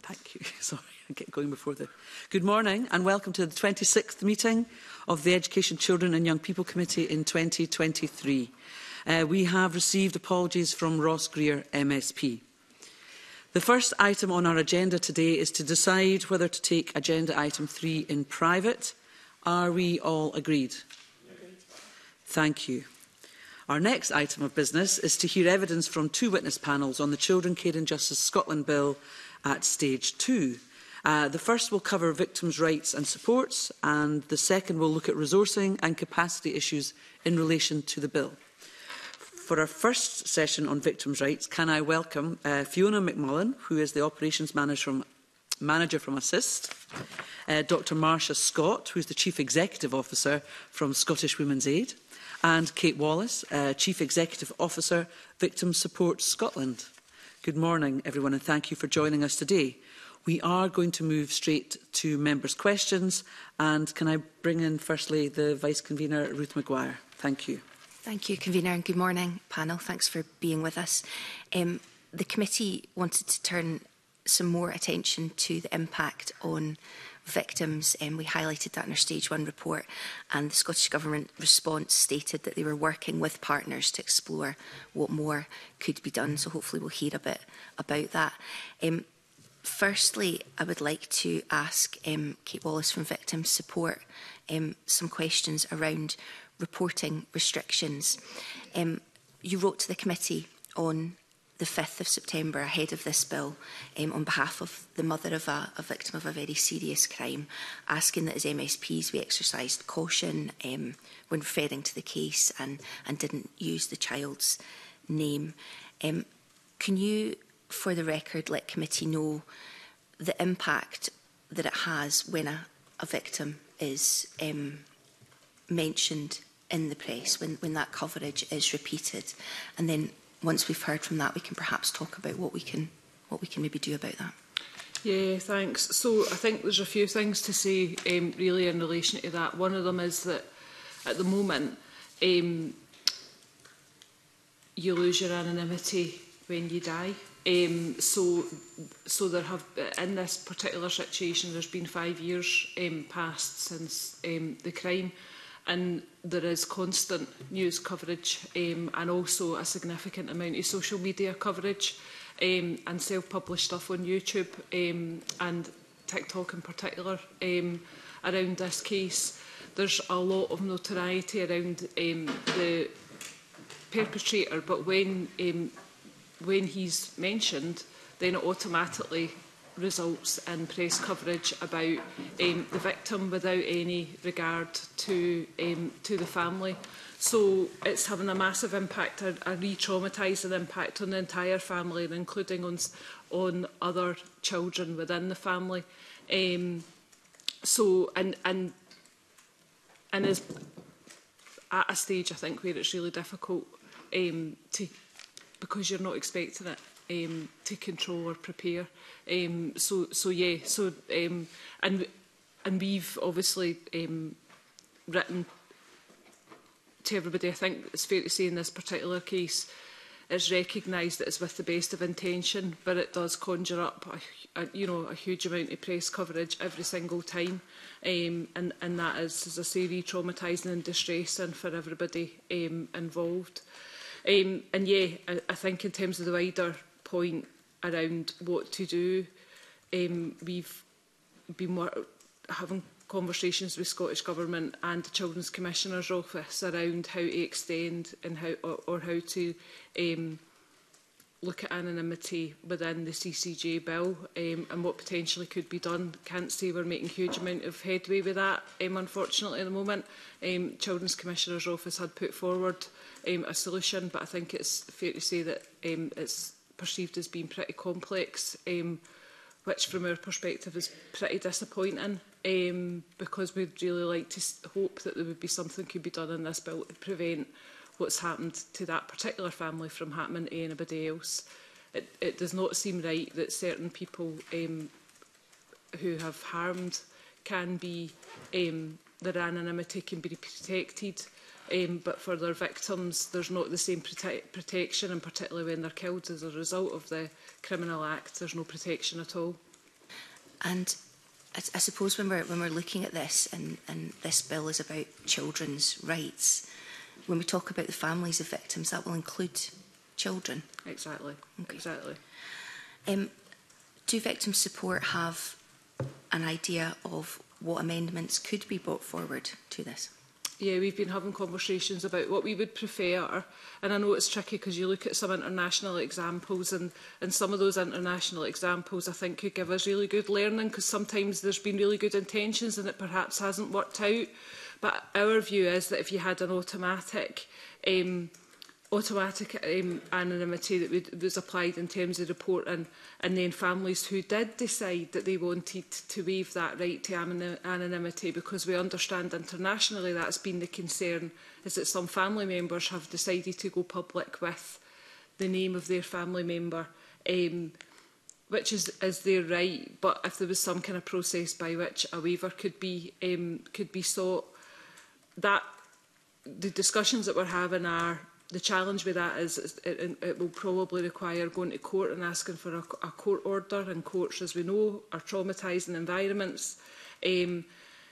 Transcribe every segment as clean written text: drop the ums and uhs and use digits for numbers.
Thank you. Sorry, I get going before the... Good morning and welcome to the 26th meeting of the Education, Children and Young People Committee in 2023. We have received apologies from Ross Greer, MSP. The first item on our agenda today is to decide whether to take agenda item 3 in private. Are we all agreed? Agreed. Thank you. Our next item of business is to hear evidence from 2 witness panels on the Children, Care and Justice Scotland Bill at stage 2. The first will cover victims' rights and supports, and the second will look at resourcing and capacity issues in relation to the bill. For our first session on victims' rights, can I welcome Fiona McMullen, who is the Operations Manager from Assist, Dr Marcia Scott, who is the Chief Executive Officer from Scottish Women's Aid, and Kate Wallace, Chief Executive Officer, Victim Support Scotland. Good morning, everyone, and thank you for joining us today. We are going to move straight to members' questions, and can I bring in firstly the Vice-Convener, Ruth Maguire. Thank you. Thank you, Convener, and good morning, panel. Thanks for being with us. The committee wanted to turn some more attention to the impact on victims. We highlighted that in our Stage 1 report, and the Scottish Government response stated that they were working with partners to explore what more could be done, so hopefully we'll hear a bit about that. Firstly, I would like to ask Kate Wallace from Victim Support some questions around reporting restrictions. You wrote to the committee on the 5th of September ahead of this bill on behalf of the mother of a victim of a very serious crime, asking that as MSPs we exercised caution when referring to the case and didn't use the child's name. Can you, for the record, let committee know the impact that it has when a victim is mentioned in the press, when that coverage is repeated? And then once we've heard from that, we can perhaps talk about what we can maybe do about that. Yeah, thanks. So I think there's a few things to say really in relation to that. One of them is that at the moment you lose your anonymity when you die. So there have, in this particular situation, there's been 5 years passed since the crime. And there is constant news coverage and also a significant amount of social media coverage and self-published stuff on YouTube and TikTok in particular around this case. There's a lot of notoriety around the perpetrator, but when he's mentioned, then it automatically results in press coverage about the victim without any regard to the family. So it's having a massive impact, a re-traumatising impact on the entire family, and including on other children within the family. So and is at a stage, I think, where it's really difficult because you're not expecting it. To control or prepare. And we've obviously written to everybody. I think it's fair to say in this particular case, it's recognised that it's with the best of intention, but it does conjure up a huge amount of press coverage every single time, and that is, as I say, re-traumatising and distressing for everybody involved. And yeah, I think in terms of the wider point around what to do, we've been having conversations with Scottish Government and the Children's Commissioner's Office around how to extend and how to look at anonymity within the CCJ bill and what potentially could be done. Can't say we're making a huge amount of headway with that, unfortunately, at the moment. Children's Commissioner's Office had put forward a solution, but I think it's fair to say that it's perceived as being pretty complex, which from our perspective is pretty disappointing, because we'd really like to hope that there would be something could be done in this bill to prevent what's happened to that particular family from happening to anybody else. It does not seem right that certain people who have harmed can be, their anonymity can be protected, but for their victims there's not the same protection, and particularly when they're killed as a result of the criminal act, there's no protection at all. And I suppose when we're looking at this, and this bill is about children's rights, when we talk about the families of victims, that will include children. Exactly. Okay. Exactly. Do Victim Support have an idea of what amendments could be brought forward to this? Yeah, we've been having conversations about what we would prefer, and I know it's tricky because you look at some international examples, and some of those international examples I think could give us really good learning, because sometimes there's been really good intentions and it perhaps hasn't worked out. But our view is that if you had an automatic anonymity that was applied in terms of reporting, and then families who did decide that they wanted to waive that right to anonymity, because we understand internationally that's been the concern, is that some family members have decided to go public with the name of their family member, which is their right. But if there was some kind of process by which a waiver could be sought, that the discussions that we're having are, the challenge with that is it will probably require going to court and asking for a court order, and courts, as we know, are traumatising environments. And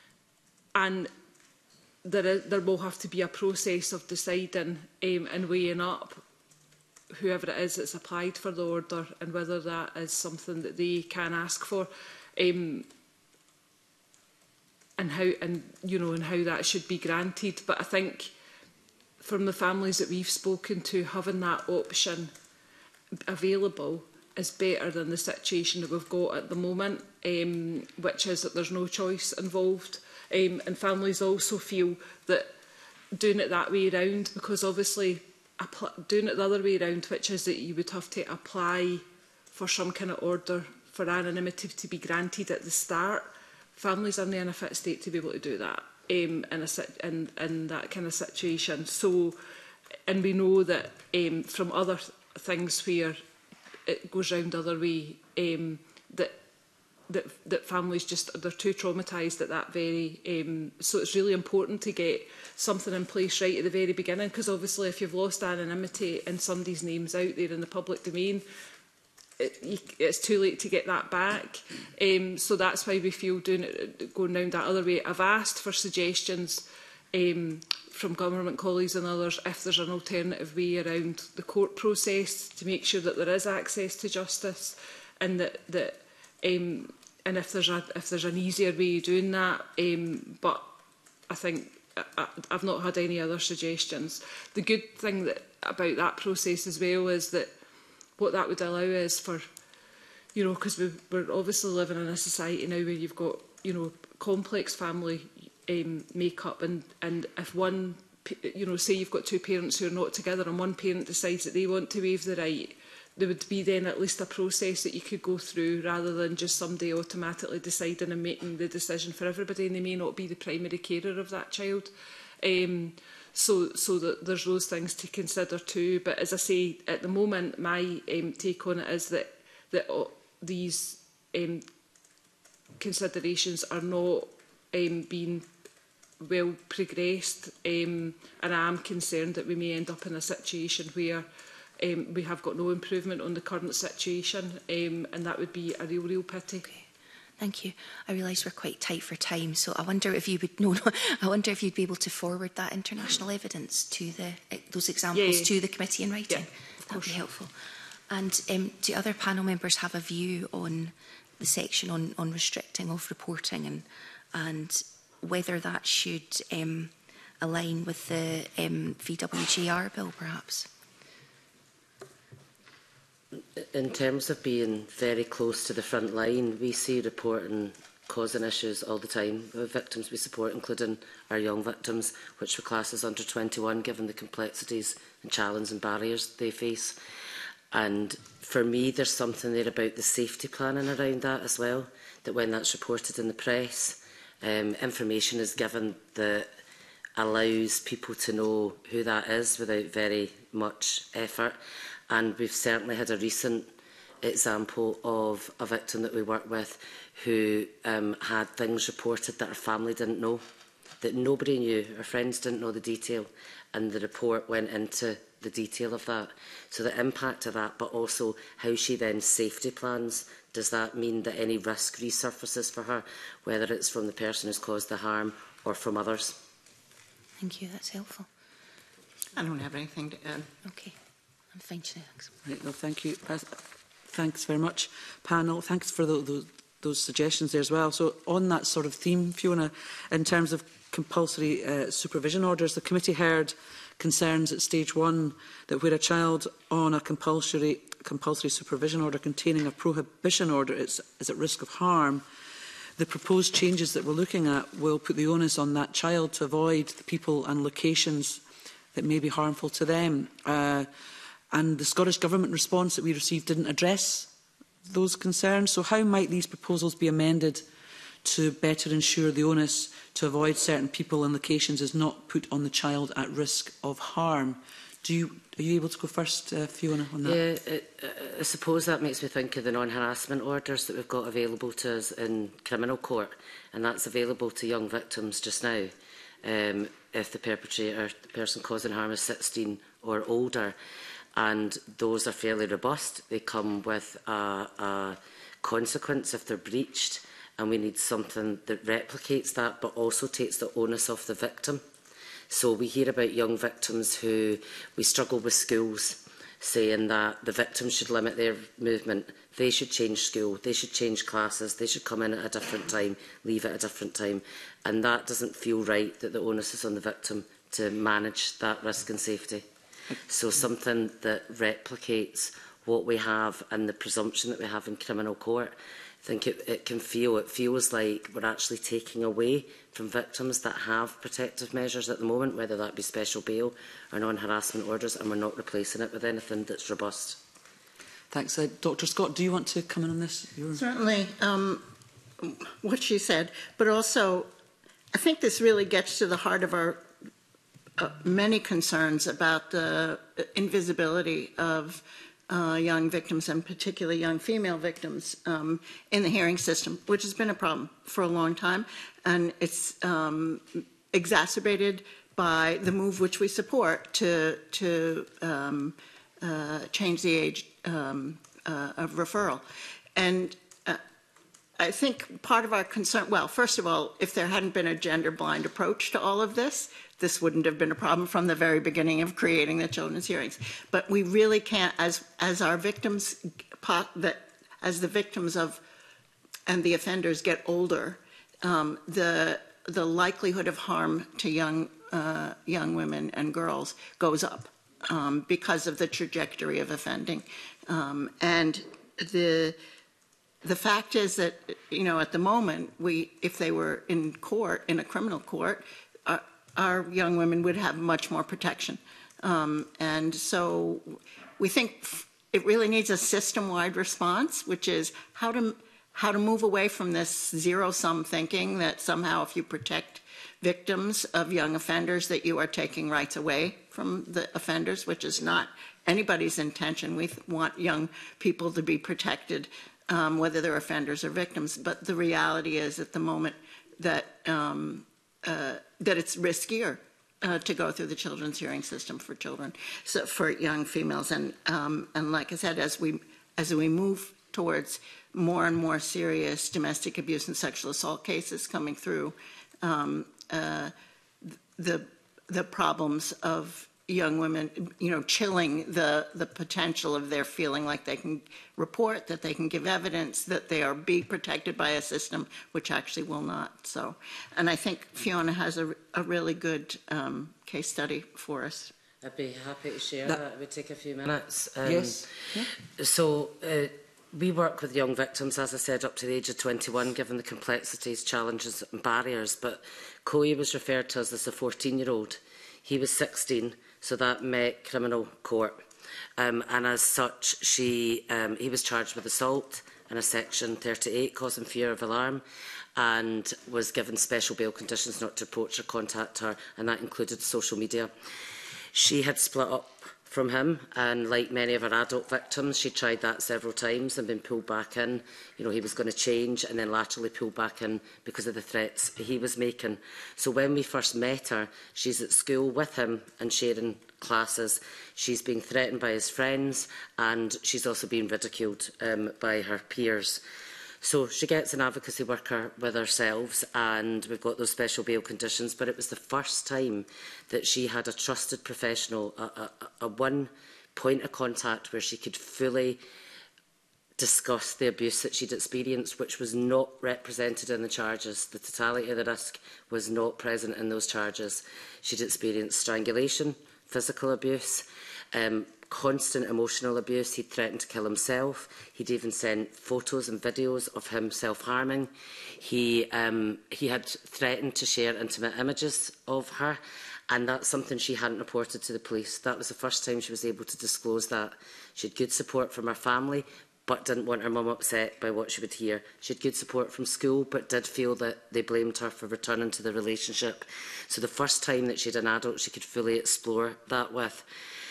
there will have to be a process of deciding and weighing up whoever it is that's applied for the order, and whether that is something that they can ask for, and how that should be granted. But I think, from the families that we've spoken to, having that option available is better than the situation that we've got at the moment, which is that there's no choice involved. And families also feel that doing it that way around, because obviously doing it the other way around, which is that you would have to apply for some kind of order for anonymity to be granted at the start, families aren't in a fit state to be able to do that. In that kind of situation. So, and we know that from other things where it goes round the other way, that families they're too traumatised at that very. So it's really important to get something in place right at the very beginning, because obviously if you've lost anonymity and somebody's name's out there in the public domain, it's too late to get that back. So that's why we feel going down that other way. I've asked for suggestions from government colleagues and others if there's an alternative way around the court process to make sure that there is access to justice, and and if there's an easier way of doing that. But I think I've not had any other suggestions. The good thing about that process as well is that what that would allow is for, because we're obviously living in a society now where you've got, complex family makeup, and if one, say you've got two parents who are not together and one parent decides that they want to waive the right, there would be then at least a process that you could go through, rather than just somebody automatically deciding and making the decision for everybody, and they may not be the primary carer of that child. So that there's those things to consider too. But as I say, at the moment, my take on it is that these considerations are not being well progressed, and I am concerned that we may end up in a situation where we have got no improvement on the current situation, and that would be a real pity. Okay. Thank you. I realise we're quite tight for time, so I wonder if you would I wonder if you'd be able to forward that international evidence to those examples to the committee in writing. Yeah, that would be helpful. And do other panel members have a view on the section on restricting of reporting, and whether that should align with the VWGR bill, perhaps? In terms of being very close to the front line, we see reporting causing issues all the time with victims we support, including our young victims, which we class as under 21, given the complexities and challenges and barriers they face. And for me, there's something there about the safety planning around that as well, that when that's reported in the press, information is given that allows people to know who that is without very much effort. And we've certainly had a recent example of a victim that we work with who had things reported that her family didn't know, that nobody knew, her friends didn't know the detail, and the report went into the detail of that. So the impact of that, but also how she then safety plans. Does that mean that any risk resurfaces for her, whether it's from the person who's caused the harm or from others? Thank you, that's helpful. I don't have anything to add. Okay, I'm fine, Sinead, thanks. Right, well, thank you. Thanks very much, panel. Thanks for those suggestions there as well. So on that sort of theme, Fiona, in terms of compulsory supervision orders, the committee heard concerns at stage 1 that where a child on a compulsory supervision order containing a prohibition order is at risk of harm, the proposed changes that we're looking at will put the onus on that child to avoid the people and locations that may be harmful to them. And the Scottish Government response that we received didn't address those concerns. So how might these proposals be amended to better ensure the onus to avoid certain people and locations is not put on the child at risk of harm? Are you able to go first, Fiona, on that? Yeah, I suppose that makes me think of the non-harassment orders that we've got available to us in criminal court, and that's available to young victims just now, if the perpetrator, the person causing harm, is 16 or older. And those are fairly robust. They come with a consequence if they're breached, and we need something that replicates that but also takes the onus off the victim. So we hear about young victims who we struggle with schools saying that the victims should limit their movement, they should change school, they should change classes, they should come in at a different time, leave at a different time. And that doesn't feel right, that the onus is on the victim to manage that risk and safety. So something that replicates what we have and the presumption that we have in criminal court. I think it feels like we're actually taking away from victims that have protective measures at the moment, whether that be special bail or non-harassment orders, and we're not replacing it with anything that's robust. Thanks. Dr Scott, do you want to come in on this? Certainly, what she said, but also I think this really gets to the heart of our many concerns about the invisibility of young victims, and particularly young female victims, in the hearing system, which has been a problem for a long time, and it's exacerbated by the move which we support to change the age of referral. And I think part of our concern, well, first of all, if there hadn't been a gender-blind approach to all of this, this wouldn't have been a problem from the very beginning of creating the children's hearings. But we really can't, as our victims, as the victims of and the offenders get older, the likelihood of harm to young women and girls goes up because of the trajectory of offending, and the fact is that, you know, at the moment, if they were in court, in a criminal court, our young women would have much more protection. And so we think it really needs a system-wide response, which is how to move away from this zero-sum thinking that somehow if you protect victims of young offenders that you are taking rights away from the offenders, which is not anybody's intention. We want young people to be protected, whether they're offenders or victims. But the reality is at the moment that that it's riskier to go through the children's hearing system for children, so for young females. And like I said, as we move towards more and more serious domestic abuse and sexual assault cases coming through, the problems of young women, you know, chilling the potential of their feeling like they can report, that they can give evidence, that they are being protected by a system which actually will not. So, and I think Fiona has a really good case study for us. I'd be happy to share that. It would take a few minutes. Yes. Yeah. So we work with young victims, as I said, up to the age of 21, given the complexities, challenges and barriers. But Chloe was referred to as a 14-year-old. He was 16. So that met criminal court, and as such, he was charged with assault and a Section 38, causing fear of alarm, and was given special bail conditions not to approach or contact her, and that included social media. She had split up from him, and like many of our adult victims, she tried that several times and been pulled back in. You know, he was going to change and then laterally pulled back in because of the threats he was making. So when we first met her, she's at school with him and sharing classes. She's being threatened by his friends, and she's also being ridiculed by her peers. So she gets an advocacy worker with ourselves, and we've got those special bail conditions, but it was the first time that she had a trusted professional, a one point of contact where she could fully discuss the abuse that she'd experienced, which was not represented in the charges. The totality of the risk was not present in those charges. She'd experienced strangulation, physical abuse, constant emotional abuse. He'd threatened to kill himself. He'd even sent photos and videos of him self-harming. He had threatened to share intimate images of her, and that's something she hadn't reported to the police. That was the first time she was able to disclose that. She had good support from her family, but didn't want her mum upset by what she would hear. She had good support from school, but did feel that they blamed her for returning to the relationship. So the first time that she had an adult she could fully explore that with.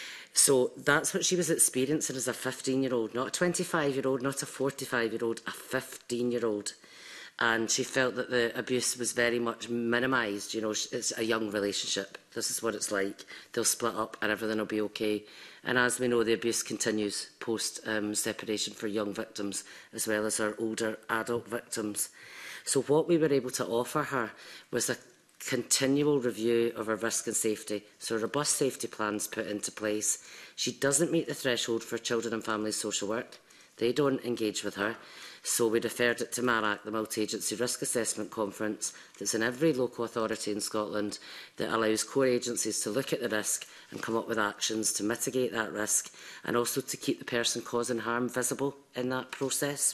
So that's what she was experiencing as a 15-year-old, not a 25-year-old, not a 45-year-old, a 15-year-old. And she felt that the abuse was very much minimised. You know, it's a young relationship. This is what it's like. They'll split up and everything will be okay. And as we know, the abuse continues post-separation for young victims, as well as our older adult victims. So what we were able to offer her was a continual review of her risk and safety, so robust safety plans put into place. She doesn't meet the threshold for children and families social work. They don't engage with her. So we referred it to MARAC, the Multi-Agency Risk Assessment Conference, that's in every local authority in Scotland, that allows core agencies to look at the risk and come up with actions to mitigate that risk, and also to keep the person causing harm visible in that process.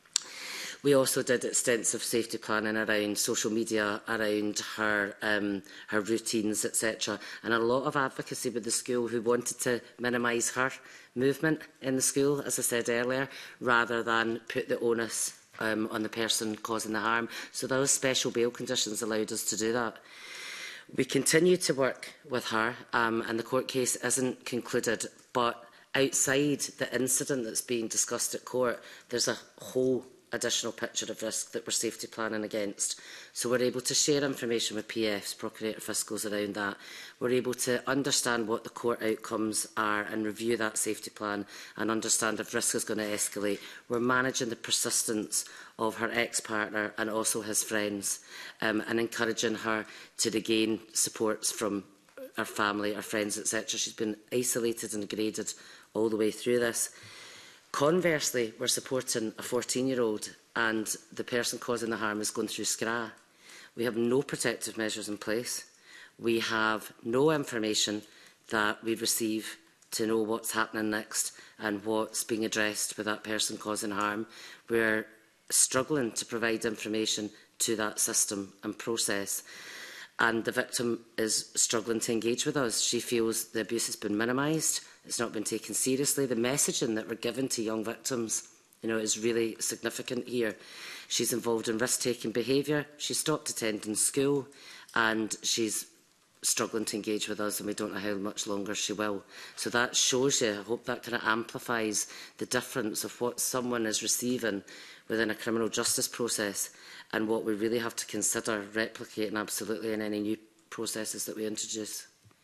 We also did extensive safety planning around social media, around her routines, etc. And a lot of advocacy with the school who wanted to minimise her movement in the school, as I said earlier, rather than put the onus on the person causing the harm. So those special bail conditions allowed us to do that. We continue to work with her, and the court case isn't concluded, but outside the incident that's being discussed at court, there's a whole additional picture of risk that we're safety planning against. So we're able to share information with PFs, Procurator Fiscals, around that. We're able to understand what the court outcomes are and review that safety plan and understand if risk is going to escalate. We're managing the persistence of her ex-partner and also his friends, and encouraging her to regain supports from her family, her friends, etc. She's been isolated and graded all the way through this. Conversely, we're supporting a 14-year-old and the person causing the harm is going through SCRA. We have no protective measures in place. We have no information that we receive to know what's happening next and what's being addressed with that person causing harm. We're struggling to provide information to that system and process. And the victim is struggling to engage with us. She feels the abuse has been minimised, it's not been taken seriously. The messaging that we're giving to young victims, you know, is really significant here. She's involved in risk-taking behaviour, she's stopped attending school, and she's struggling to engage with us, and we don't know how much longer she will. So that shows you, I hope that kind of amplifies the difference of what someone is receiving within a criminal justice process and what we really have to consider replicating absolutely in any new processes that we introduce.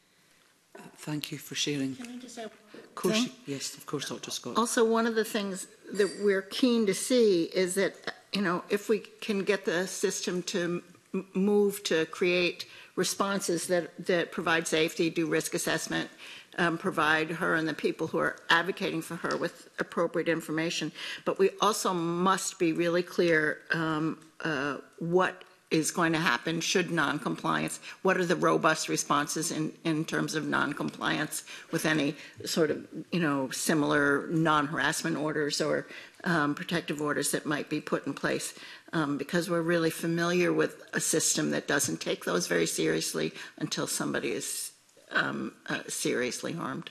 Thank you for sharing. Can I just add of course, yes, of course, Dr. Scott. Also, one of the things that we're keen to see is that, you know, if we can get the system to move to create responses that provide safety, do risk assessment, provide her and the people who are advocating for her with appropriate information. But we also must be really clear what is going to happen should non-compliance. What are the robust responses in terms of non-compliance with any sort of, you know, similar non-harassment orders or protective orders that might be put in place? Because we're really familiar with a system that doesn't take those very seriously until somebody is seriously harmed.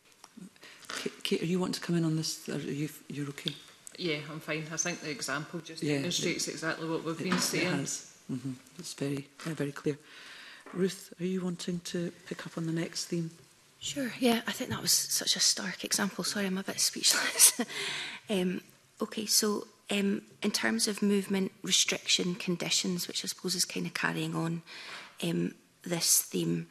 Kate, you want to come in on this? You're okay? Yeah, I'm fine. I think the example just demonstrates exactly what we've been saying. It's very, very clear. Ruth, are you wanting to pick up on the next theme? Sure, yeah, I think that was such a stark example. Sorry, I'm a bit speechless. Okay, so in terms of movement restriction conditions, which I suppose is kind of carrying on this theme,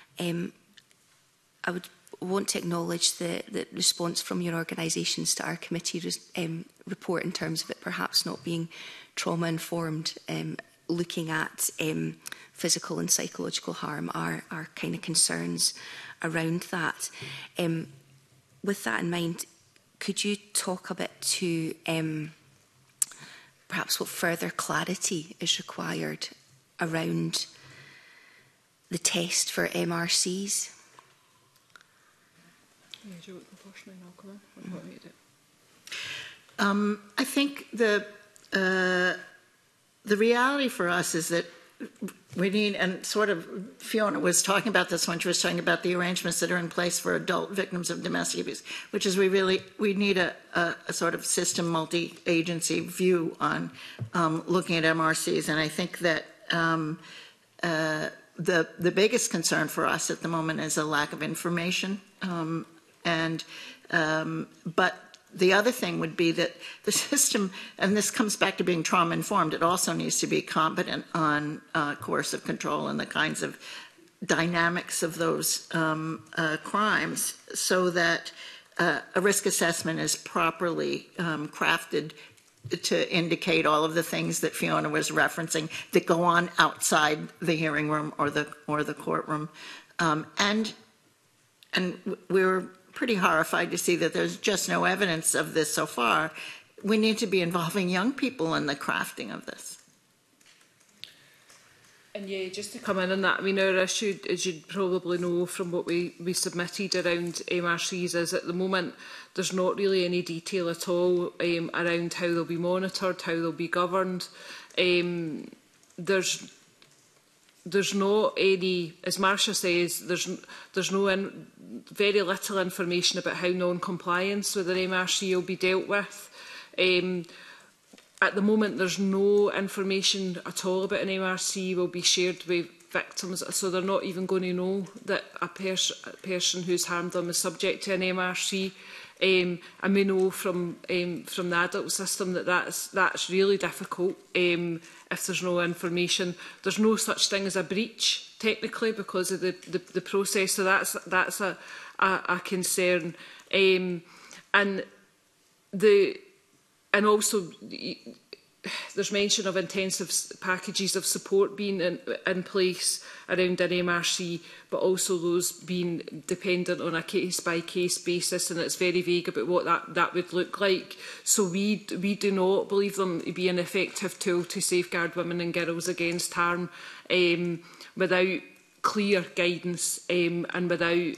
I would want to acknowledge the response from your organisations to our committee report in terms of it perhaps not being trauma-informed, looking at physical and psychological harm, our kind of concerns around that. With that in mind, could you talk a bit to perhaps what further clarity is required around the test for MRCs? Yeah, do you want to go first and then I'll come in? What do you do? I think the reality for us is that we need, and sort of Fiona was talking about this when she was talking about the arrangements that are in place for adult victims of domestic abuse, which is we need a sort of system multi-agency view on looking at MRCs. And I think that the biggest concern for us at the moment is a lack of information. But the other thing would be that the system, and this comes back to being trauma-informed, it also needs to be competent on coercive control and the kinds of dynamics of those crimes, so that a risk assessment is properly crafted to indicate all of the things that Fiona was referencing that go on outside the hearing room or the courtroom. And we're pretty horrified to see that there's just no evidence of this so far. We need to be involving young people in the crafting of this. And yeah, just to come in on that, I mean, our issue, as you'd probably know from what we submitted around MRCs, is at the moment there's not really any detail at all around how they'll be monitored, how they'll be governed. There's not any, as Marcia says, there's no very little information about how non-compliance with an MRC will be dealt with. At the moment, there's no information at all about an MRC will be shared with victims, so they're not even going to know that a person who's harmed them is subject to an MRC. And we know from the adult system that that's really difficult if there's no information. There's no such thing as a breach, technically, because of the process, so that's a concern. And also, there's mention of intensive packages of support being in place around an MRC, but also those being dependent on a case-by-case basis, and it's very vague about what that would look like. So we do not believe them to be an effective tool to safeguard women and girls against harm without clear guidance and without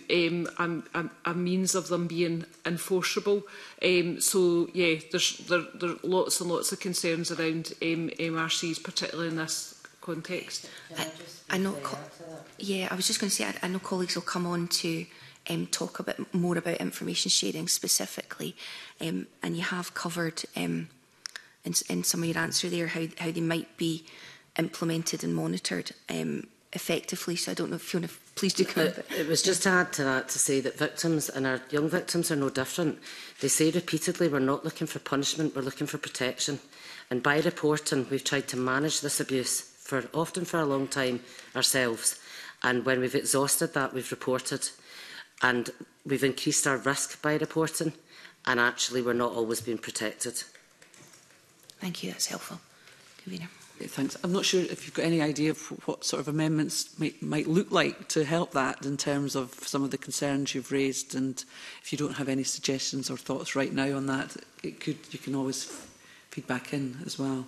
a means of them being enforceable. So yeah, there are lots and lots of concerns around MRCs, particularly in this context. I know. Yeah, I was just going to say, I know colleagues will come on to talk a bit more about information sharing specifically, and you have covered in some of your answer there how they might be implemented and monitored effectively. So I don't know if Fiona, please do come. It was just to add to that to say that victims and our young victims are no different. They say repeatedly we're not looking for punishment, we're looking for protection. And by reporting, we've tried to manage this abuse often for a long time ourselves. And when we've exhausted that, we've reported. And we've increased our risk by reporting. And actually, we're not always being protected. Thank you, that's helpful. Convener. Thanks. I'm not sure if you've got any idea of what sort of amendments might look like to help that in terms of some of the concerns you've raised, and if you don't have any suggestions or thoughts right now on that, you can always feed back in as well.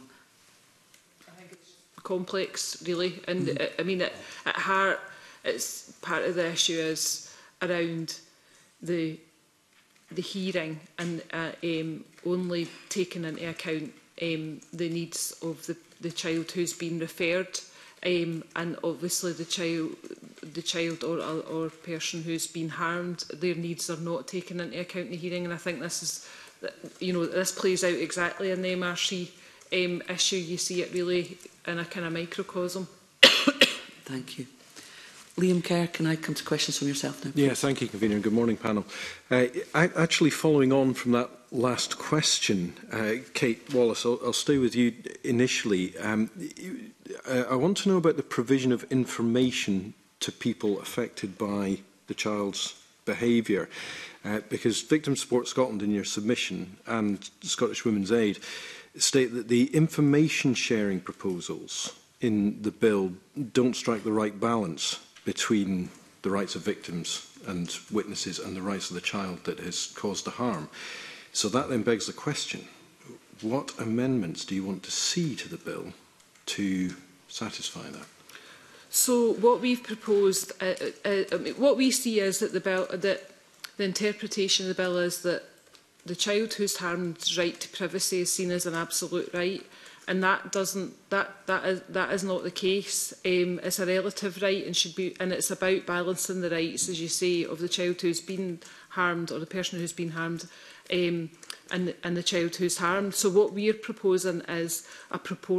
I think it's complex, really, and I mean, at heart, it's part of the issue is around the hearing and only taking into account the needs of the child who's been referred, and obviously the child or person who's been harmed, their needs are not taken into account in the hearing. And I think this is, this plays out exactly in the MRC issue. You see it really in a kind of microcosm. Thank you. Liam Kerr, can I come to questions from yourself now? Yeah, thank you, Convener, and good morning, panel. Actually, following on from that last question, Kate Wallace, I'll stay with you initially. I want to know about the provision of information to people affected by the child's behaviour, because Victim Support Scotland in your submission and Scottish Women's Aid state that the information sharing proposals in the bill don't strike the right balance between the rights of victims and witnesses and the rights of the child that has caused the harm. So that then begs the question, what amendments do you want to see to the bill to satisfy that? So what we've proposed, what we see is that the interpretation of the bill is that the child who's harmed's right to privacy is seen as an absolute right, and that is not the case. It's a relative right and should be, and it's about balancing the rights, as you say, of the child who's been harmed or the person who's been harmed, and the child who's harmed. So what we're proposing is a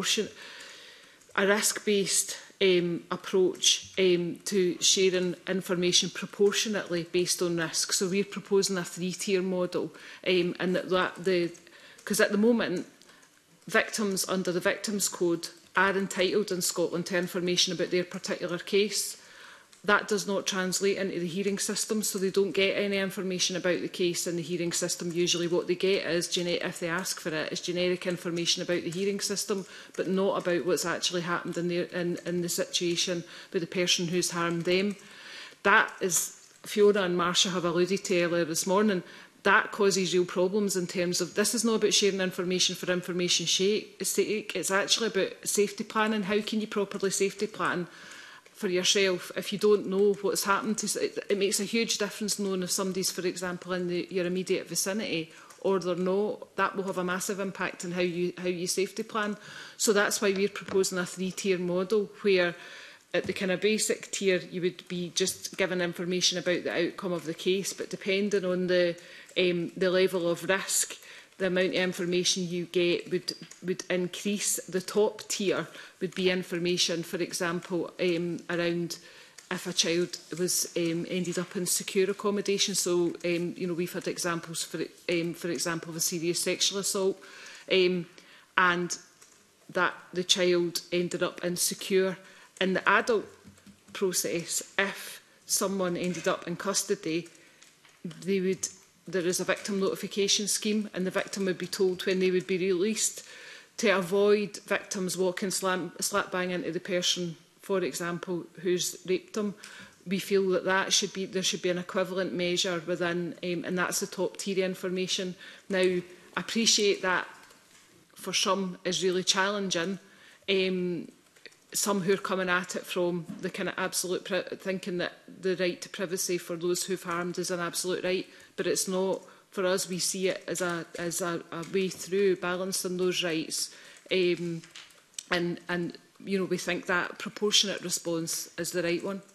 risk-based approach to sharing information proportionately based on risk. So we're proposing a 3-tier model, and because at the moment, victims under the Victims Code are entitled in Scotland to information about their particular case. That does not translate into the hearing system, so they don't get any information about the case in the hearing system. Usually what they get is, if they ask for it, is generic information about the hearing system, but not about what's actually happened in the situation with the person who's harmed them. That is, Fiona and Marcia have alluded to earlier this morning, that causes real problems in terms of, this is not about sharing information for information's sake, it's actually about safety planning. How can you properly safety plan for yourself if you don't know what's happened to it? Makes a huge difference knowing if somebody's, for example, in your immediate vicinity or they're not. That will have a massive impact on how you safety plan. So that's why we're proposing a 3-tier model where at the kind of basic tier you would be just given information about the outcome of the case, but depending on the level of risk, the amount of information you get would increase. The top tier would be information, for example, around if a child was ended up in secure accommodation. So, we've had examples, for example, of a serious sexual assault, and that the child ended up insecure. In the adult process, if someone ended up in custody, there is a victim notification scheme, and the victim would be told when they would be released to avoid victims walking slap bang into the person, for example, who's raped them. We feel that there should be an equivalent measure within, and that's the top tier information. Now, I appreciate that for some is really challenging. Some who are coming at it from the kind of absolute thinking that the right to privacy for those who've harmed is an absolute right, but it's not. For us, we see it as a way through balancing those rights, and we think that proportionate response is the right one.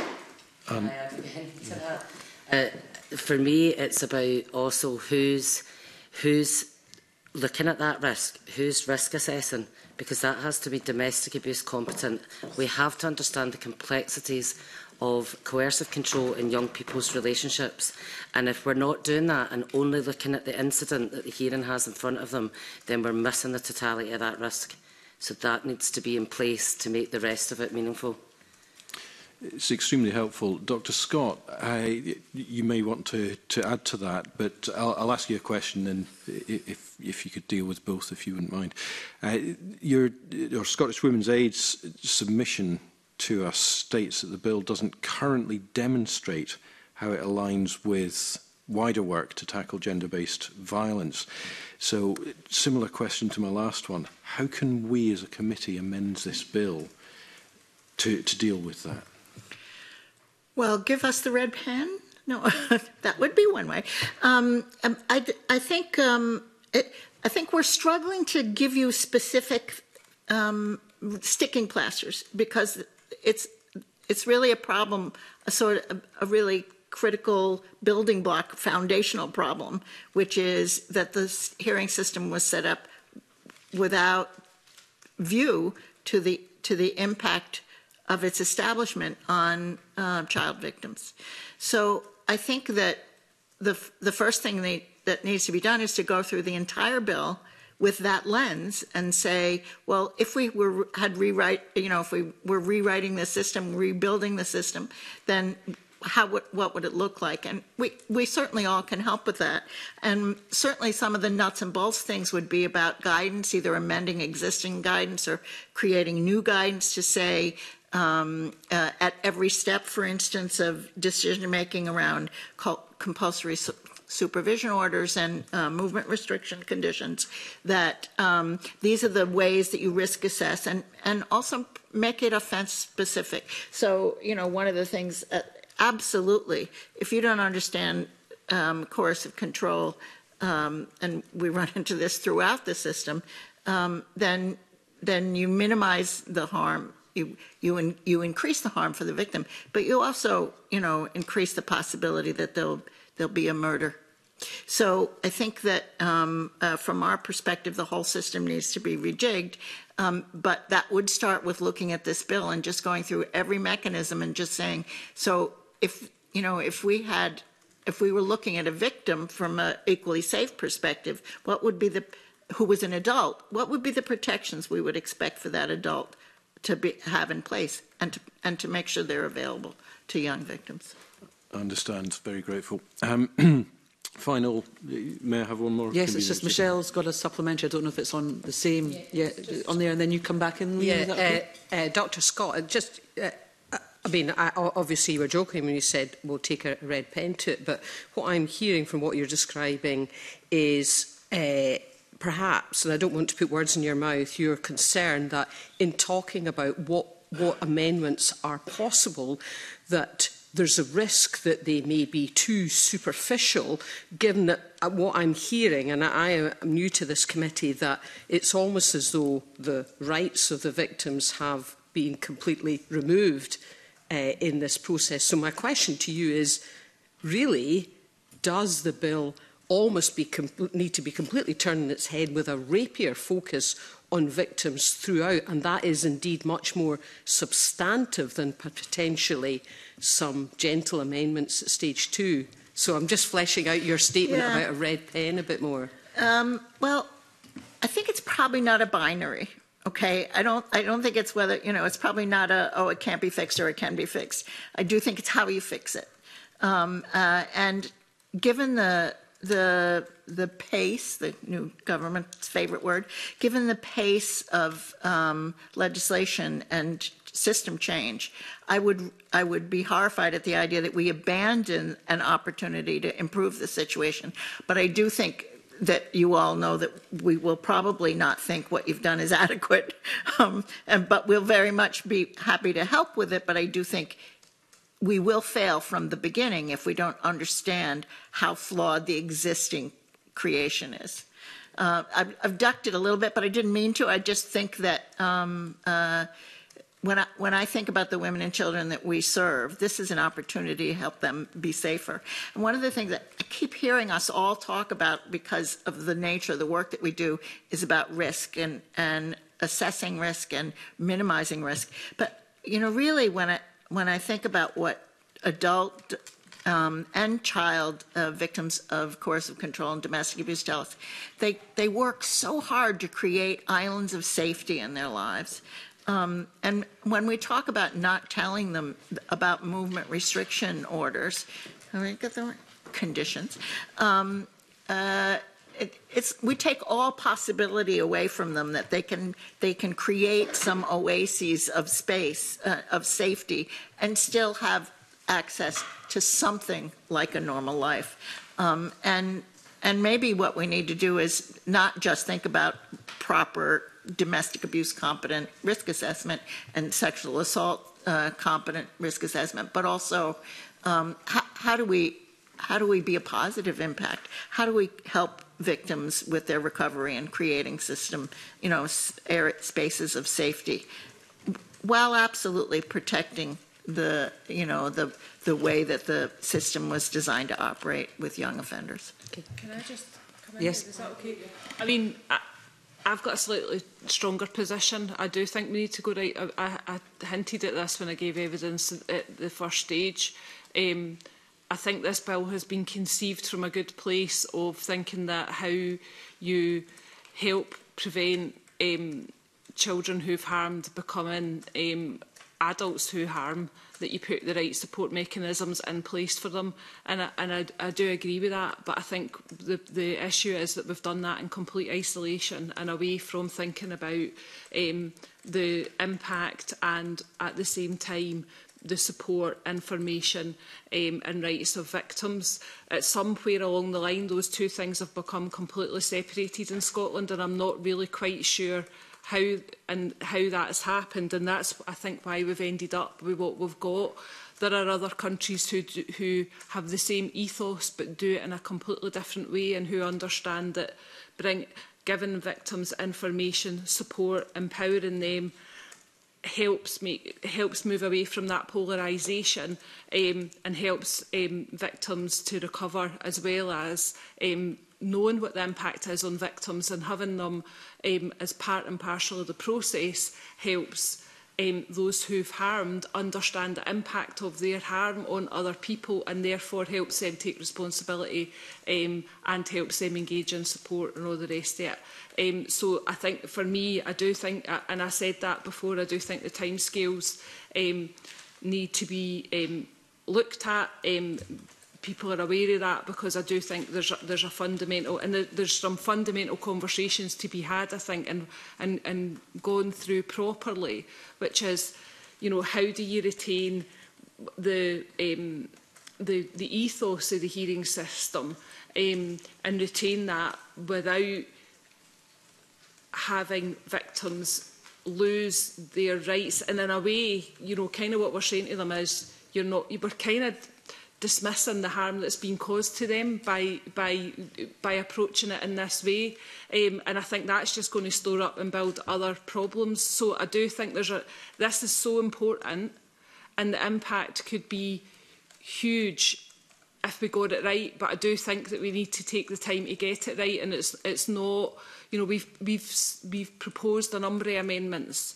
For me, it's about also who's looking at that risk, who's risk assessing, because that has to be domestic abuse competent. We have to understand the complexities of coercive control in young people's relationships. And if we're not doing that and only looking at the incident that the hearing has in front of them, then we're missing the totality of that risk. So that needs to be in place to make the rest of it meaningful. It's extremely helpful. Dr. Scott, you may want to add to that, but I'll ask you a question, and if you could deal with both, if you wouldn't mind. Your Scottish Women's Aid's submission to us states that the bill doesn't currently demonstrate how it aligns with wider work to tackle gender-based violence. So, similar question to my last one. How can we as a committee amend this bill to deal with that? Well, give us the red pen. No, that would be one way. I think we're struggling to give you specific sticking plasters, because it's really a problem, a really critical building block, foundational problem, which is that the hearing system was set up without view to the impact of its establishment on child victims. So I think that the first thing that needs to be done is to go through the entire bill with that lens and say, well, if we had if we were rewriting the system, rebuilding the system, then what would it look like? And we certainly all can help with that. And certainly some of the nuts and bolts things would be about guidance, either amending existing guidance or creating new guidance to say at every step, for instance, of decision-making around compulsory supervision orders and movement restriction conditions, that these are the ways that you risk assess, and also make it offense specific. So, one of the things, absolutely, if you don't understand coercive control, and we run into this throughout the system, then you minimize the harm. You increase the harm for the victim, but you also, increase the possibility that there'll be a murder. So I think that from our perspective, the whole system needs to be rejigged. But that would start with looking at this bill and just going through every mechanism and just saying, so if we were looking at a victim from an equally safe perspective, who was an adult, what would be the protections we would expect for that adult to have in place, and to make sure they're available to young victims. I understand. Very grateful. Final, may I have one more? Yes, it's just Michelle's got a supplementary. I don't know if it's on the same, on there, and then you come back in. Dr. Scott, just, obviously you were joking when you said we'll take a red pen to it, but what I'm hearing from what you're describing is perhaps, and I don't want to put words in your mouth, you're concerned that in talking about what amendments are possible, that there's a risk that they may be too superficial, given that what I'm hearing, and I am new to this committee, that it's almost as though the rights of the victims have been completely removed in this process. So my question to you is, really, does the bill almost need to be completely turned on its head with a rapier focus on victims throughout, and that is indeed much more substantive than potentially some gentle amendments at stage 2. So I'm just fleshing out your statement about a red pen a bit more. Well, I think it's probably not a binary. Okay, I don't think it's whether, it's probably not it can't be fixed or it can be fixed. I do think it's how you fix it. And given the pace, the new government's favorite word, given the pace of legislation and system change, I would be horrified at the idea that we abandon an opportunity to improve the situation. But I do think that you all know that we will probably not think what you've done is adequate, but we'll very much be happy to help with it. But I do think we will fail from the beginning if we don't understand how flawed the existing creation is. I've ducked it a little bit, but I didn't mean to. I just think that when I think about the women and children that we serve, this is an opportunity to help them be safer. And one of the things that I keep hearing us all talk about, because of the nature of the work that we do, is about risk and assessing risk and minimizing risk. But really, when I think about what adult and child victims of coercive control and domestic abuse tell us, they work so hard to create islands of safety in their lives. And when we talk about not telling them about movement restriction orders, conditions, we take all possibility away from them, that they can create some oases of space, of safety, and still have access to something like a normal life. And maybe what we need to do is not just think about proper domestic abuse competent risk assessment and sexual assault competent risk assessment, but also how do we be a positive impact? How do we help victims with their recovery and creating system, spaces of safety, while absolutely protecting the way that the system was designed to operate with young offenders. Can I just come in? Yes. Is that okay? I mean, I've got a slightly stronger position. I do think we need to go right. I hinted at this when I gave evidence at the first stage. I think this bill has been conceived from a good place of thinking that how you help prevent children who've harmed becoming adults who harm, that you put the right support mechanisms in place for them. And I do agree with that, but I think the issue is that we've done that in complete isolation and away from thinking about the impact and, at the same time, the support, information and rights of victims. At somewhere along the line, those two things have become completely separated in Scotland, and I'm not really quite sure how that has happened, and that's, I think, why we've ended up with what we've got. There are other countries who have the same ethos but do it in a completely different way, and who understand that giving victims information, support, empowering them helps move away from that polarisation and helps victims to recover, as well as knowing what the impact is on victims, and having them as part and parcel of the process helps those who've harmed understand the impact of their harm on other people, and therefore helps them take responsibility and helps them engage in support and all the rest of it. So I think for me, I do think, and I said that before, I do think the timescales need to be looked at. People are aware of that, because I do think there's a fundamental, and there's some fundamental conversations to be had, I think, and gone through properly, which is, you know, how do you retain the ethos of the hearing system and retain that without having victims lose their rights. And in a way, you know, kind of what we're saying to them is, we're kind of dismissing the harm that's been caused to them by approaching it in this way, and I think that's just going to store up and build other problems. So I do think this is so important, and the impact could be huge if we got it right. But I do think that we need to take the time to get it right, and it's not, you know, we've proposed a number of amendments.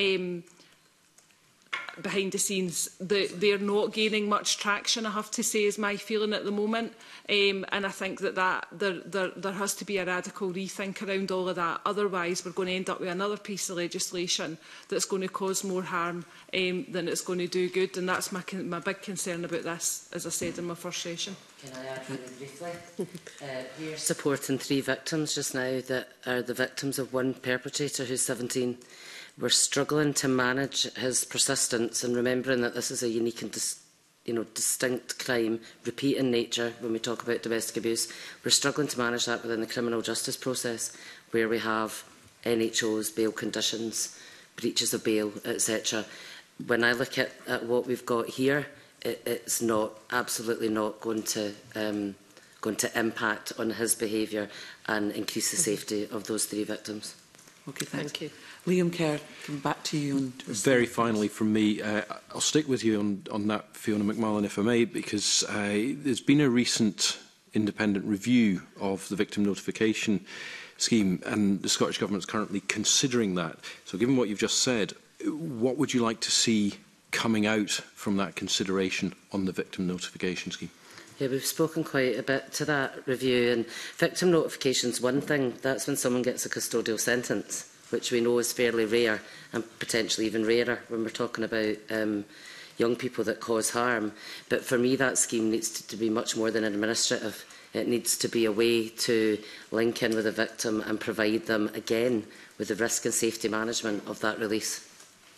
Behind the scenes, they're not gaining much traction, I have to say, is my feeling at the moment. And I think that there has to be a radical rethink around all of that. Otherwise, we're going to end up with another piece of legislation that's going to cause more harm than it's going to do good. And that's my big concern about this, as I said in my first session. Can I add really briefly? We're supporting 3 victims just now that are the victims of one perpetrator who's 17. We're struggling to manage his persistence, and remembering that this is a unique and distinct crime, repeat in nature when we talk about domestic abuse. We're struggling to manage that within the criminal justice process, where we have NHOs, bail conditions, breaches of bail, etc. When I look at what we've got here, it's absolutely not going to impact on his behaviour and increase the safety of those 3 victims. Okay, thank you. Liam Kerr, come back to you. Very finally from me, I'll stick with you on that, Fiona McMullen, if I may, because there's been a recent independent review of the victim notification scheme, and the Scottish Government is currently considering that. So given what you've just said, what would you like to see coming out from that consideration on the victim notification scheme? Yeah, we've spoken quite a bit to that review, and victim notification is one thing. That's when someone gets a custodial sentence, which we know is fairly rare, and potentially even rarer when we're talking about young people that cause harm. But for me, that scheme needs to be much more than administrative. It needs to be a way to link in with a victim and provide them, again, with the risk and safety management of that release.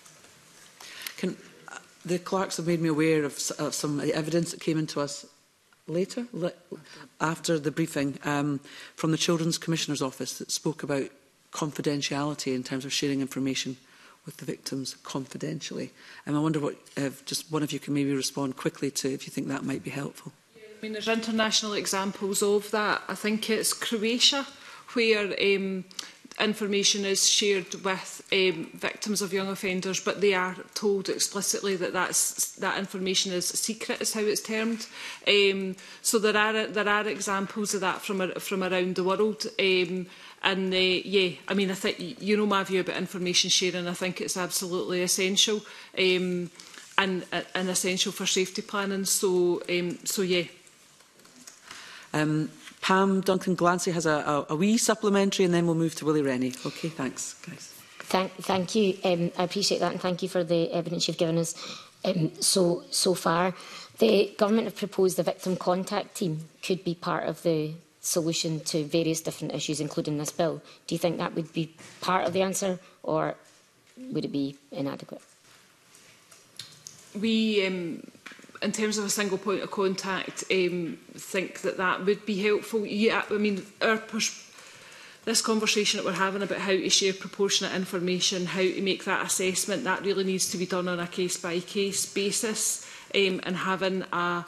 The clerks have made me aware of some evidence that came into us later, after the briefing, from the Children's Commissioner's Office that spoke about confidentiality in terms of sharing information with the victims confidentially. And I wonder what, just one of you can maybe respond quickly to, if you think that might be helpful. I mean, there's international examples of that. I think it's Croatia, where information is shared with victims of young offenders, but they are told explicitly that that information is secret, is how it's termed. So there are examples of that from around the world. Yeah, I mean, I think you know my view about information sharing. I think it's absolutely essential and essential for safety planning. So yeah. Pam Duncan-Glancy has a wee supplementary, and then we'll move to Willie Rennie. Okay, thanks, guys. Thank you. I appreciate that, and thank you for the evidence you've given us so far. The government have proposed the victim contact team could be part of the solution to various different issues, including this bill. Do you think that would be part of the answer, or would it be inadequate? We, in terms of a single point of contact, think that would be helpful. Yeah, I mean, this conversation that we're having about how to share proportionate information, how to make that assessment, that really needs to be done on a case-by-case basis, and having a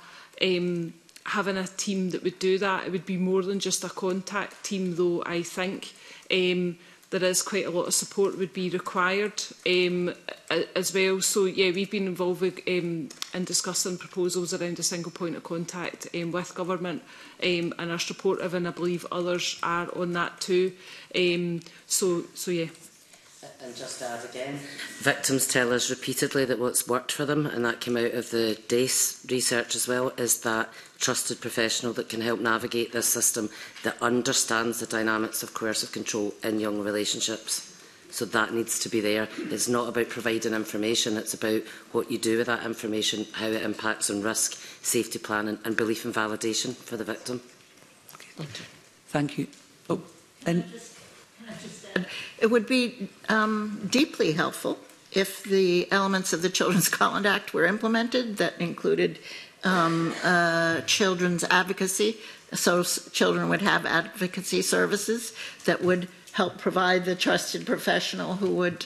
team that would do that. It would be more than just a contact team, though. I think there is quite a lot of support would be required as well. So yeah, we've been involved in discussing proposals around a single point of contact with government and are supportive, and I believe others are on that too. So yeah. And just to add again, victims tell us repeatedly that what's worked for them, and that came out of the DACE research as well, is that trusted professional that can help navigate this system, that understands the dynamics of coercive control in young relationships. So that needs to be there. It's not about providing information, it's about what you do with that information, how it impacts on risk, safety planning and belief and validation for the victim. Okay, thank you. Oh, and it would be deeply helpful if the elements of the Children's Conduct Act were implemented that included children's advocacy, so children would have advocacy services that would help provide the trusted professional who would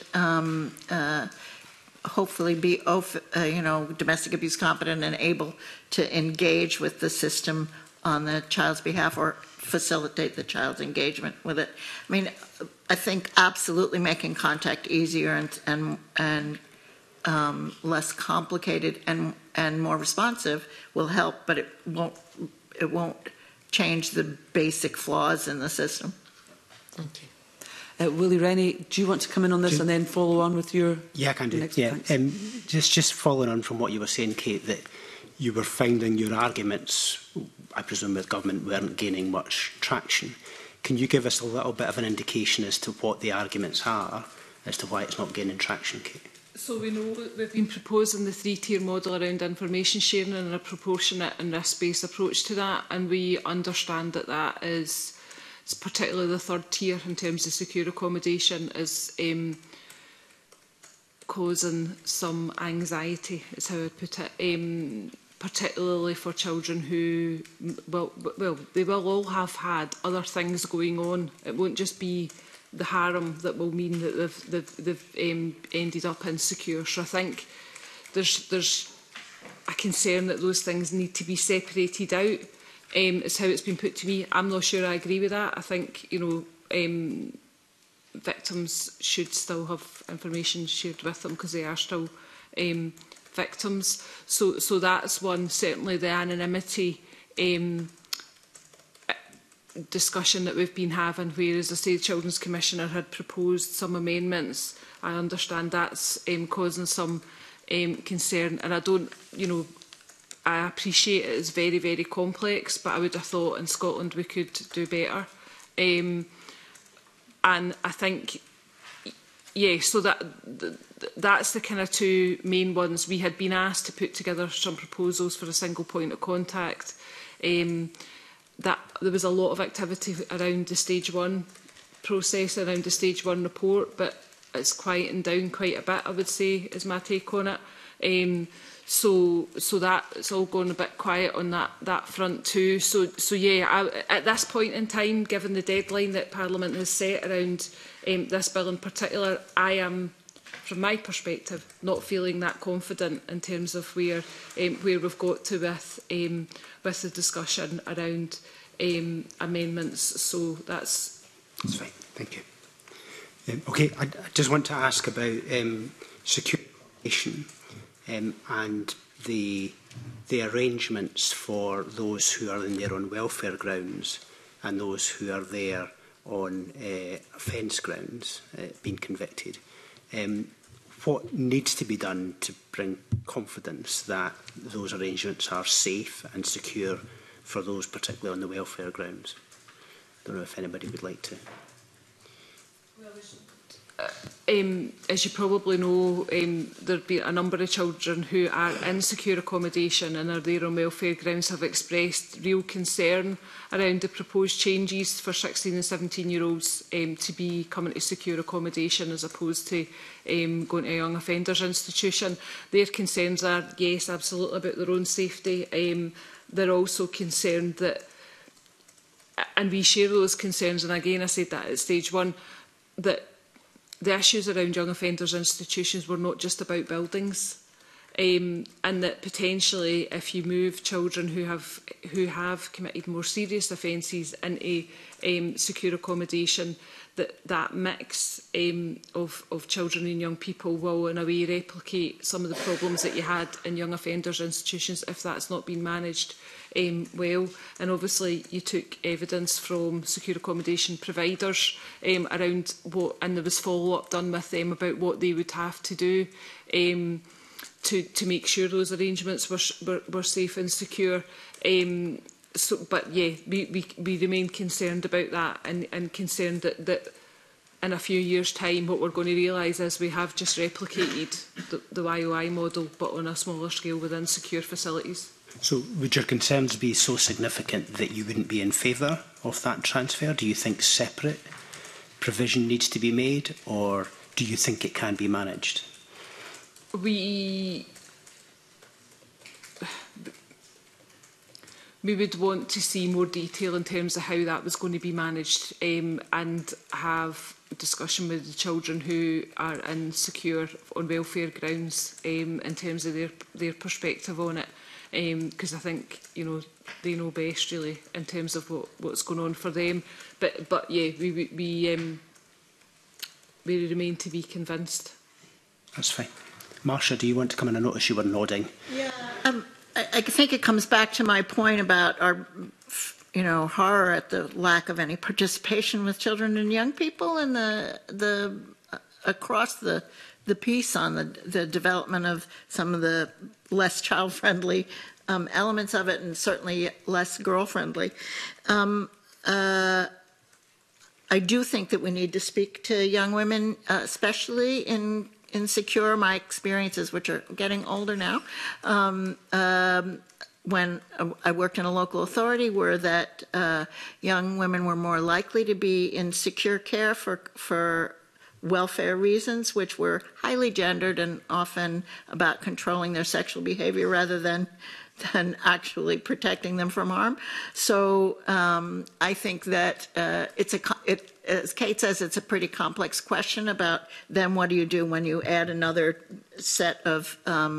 hopefully be domestic abuse competent and able to engage with the system on the child's behalf or facilitate the child's engagement with it. I mean, I think absolutely making contact easier and less complicated and more responsive will help, but it won't change the basic flaws in the system. Thank you. Willie Rennie, do you want to come in on this and then follow on with your... Yeah, I can do. Yeah, just following on from what you were saying, Kate, that you were finding your arguments, I presume with government, weren't gaining much traction. Can you give us a little bit of an indication as to what the arguments are, as to why it's not gaining traction, Kate? So we know that we've been proposing the three-tier model around information sharing and a proportionate and risk-based approach to that, and we understand that that is particularly the third tier in terms of secure accommodation is causing some anxiety, is how I'd put it, particularly for children who, well, they will all have had other things going on. It won't just be the harem that will mean that they've ended up insecure. So I think there's a concern that those things need to be separated out. Is how it's been put to me. I'm not sure I agree with that. I think, victims should still have information shared with them because they are still victims. So that's one. Certainly the anonymity discussion that we've been having, where, as I say, the Children's Commissioner had proposed some amendments. I understand that's causing some concern, and I don't, I appreciate it is very, very complex, but I would have thought in Scotland we could do better. And I think, yeah, so that's the kind of two main ones. We had been asked to put together some proposals for a single point of contact. That there was a lot of activity around the stage 1 process, around the stage 1 report, but it's quieting down quite a bit, I would say, is my take on it. So that it's all gone a bit quiet on that front too. So yeah, at this point in time, given the deadline that Parliament has set around this bill in particular, I am, from my perspective, not feeling that confident in terms of where we've got to with the discussion around amendments. So that's fine. Thank you. Okay, I just want to ask about security and the arrangements for those who are in there on welfare grounds and those who are there on offence grounds, being convicted. What needs to be done to bring confidence that those arrangements are safe and secure for those particularly on the welfare grounds? I don't know if anybody would like to. As you probably know, there have been a number of children who are in secure accommodation and are there on welfare grounds have expressed real concern around the proposed changes for 16 and 17-year-olds to be coming to secure accommodation as opposed to going to a young offenders institution. Their concerns are, yes, absolutely about their own safety. They're also concerned that, and we share those concerns, and again I said that at stage one, that the issues around young offenders institutions were not just about buildings, and that potentially if you move children who have committed more serious offences into secure accommodation, that mix of children and young people will in a way replicate some of the problems that you had in young offenders institutions if that's not been managed well. And obviously you took evidence from secure accommodation providers around what, and there was follow-up done with them about what they would have to do to make sure those arrangements were safe and secure. But yeah, we remain concerned about that and concerned that in a few years' time what we're going to realise is we have just replicated the YOI model but on a smaller scale within secure facilities. So would your concerns be so significant that you wouldn't be in favour of that transfer? Do you think separate provision needs to be made, or do you think it can be managed? We would want to see more detail in terms of how that was going to be managed and have a discussion with the children who are insecure on welfare grounds in terms of their perspective on it. Because I think, you know, they know best really in terms of what's going on for them. But yeah, we remain to be convinced. That's fine. Marsha, do you want to come in? I notice you were nodding. Yeah, I think it comes back to my point about our, horror at the lack of any participation with children and young people and the across the piece on the development of some of the less child-friendly elements of it, and certainly less girl-friendly. I do think that we need to speak to young women, especially in secure. My experiences, which are getting older now, when I worked in a local authority, were that young women were more likely to be in secure care for welfare reasons, which were highly gendered and often about controlling their sexual behavior rather than actually protecting them from harm. So I think that as Kate says, it's a pretty complex question about then what do you do when you add another set of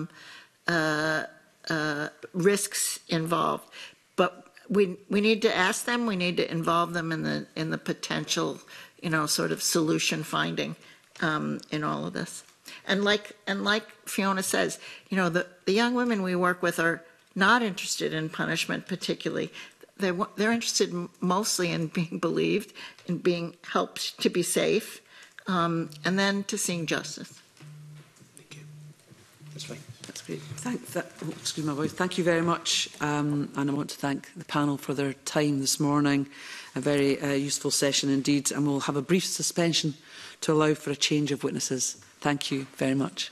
risks involved. But we need to ask them, we need to involve them in the potential, sort of solution finding in all of this. And like Fiona says, the young women we work with are not interested in punishment particularly. They're interested mostly in being believed, in being helped to be safe, and then to seeing justice. Thank you. That's fine. That's great. Excuse my voice. Thank you very much, and I want to thank the panel for their time this morning. A very useful session indeed, and we'll have a brief suspension to allow for a change of witnesses. Thank you very much.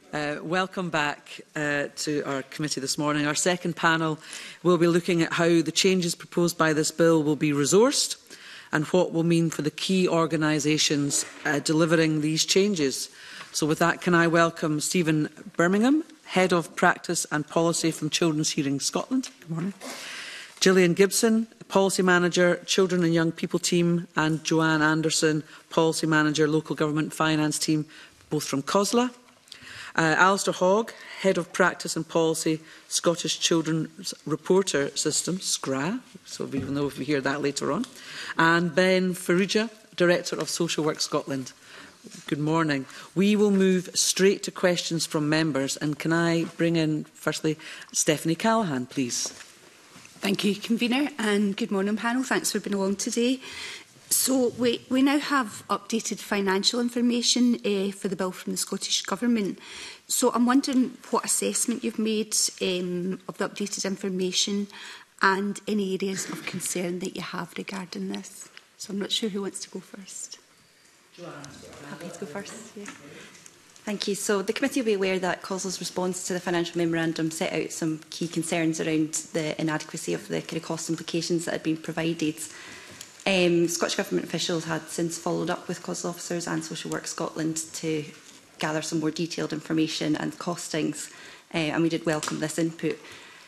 Welcome back to our committee this morning. Our second panel will be looking at how the changes proposed by this bill will be resourced and what will mean for the key organisations delivering these changes. So with that, can I welcome Stephen Birmingham, Head of Practice and Policy from Children's Hearing Scotland. Good morning. Gillian Gibson, Policy Manager, Children and Young People Team, and Joanne Anderson, Policy Manager, Local Government Finance Team, both from COSLA. Alistair Hogg, Head of Practice and Policy, Scottish Children's Reporter System, SCRA, so we will know if we hear that later on. And Ben Farrugia, Director of Social Work Scotland. Good morning. We will move straight to questions from members. And can I bring in, firstly, Stephanie Callaghan, please? Thank you, Convener, and good morning, panel. Thanks for being along today. So we now have updated financial information for the bill from the Scottish Government. So I'm wondering what assessment you've made of the updated information and any areas of concern that you have regarding this. So I'm not sure who wants to go first. Happy to go first. Yeah. Thank you. So the committee will be aware that COSLA's response to the financial memorandum set out some key concerns around the inadequacy of the kind of cost implications that had been provided. Scottish Government officials had since followed up with COSLA officers and Social Work Scotland to gather some more detailed information and costings, and we did welcome this input.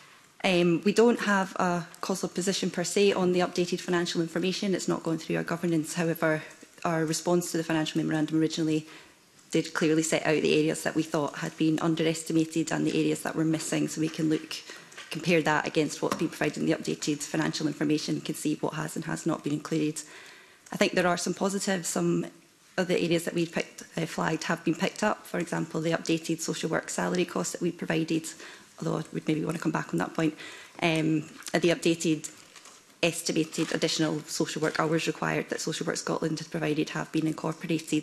We don't have a COSLA position per se on the updated financial information. It's not gone through our governance. However, our response to the financial memorandum originally did clearly set out the areas that we thought had been underestimated and the areas that were missing, so we can compare that against what's been provided in the updated financial information and can see what has and has not been included. I think there are some positives. Some of the areas that we've flagged have been picked up. For example, the updated social work salary costs that we provided, although I would maybe want to come back on that point, the updated estimated additional social work hours required that Social Work Scotland has provided have been incorporated.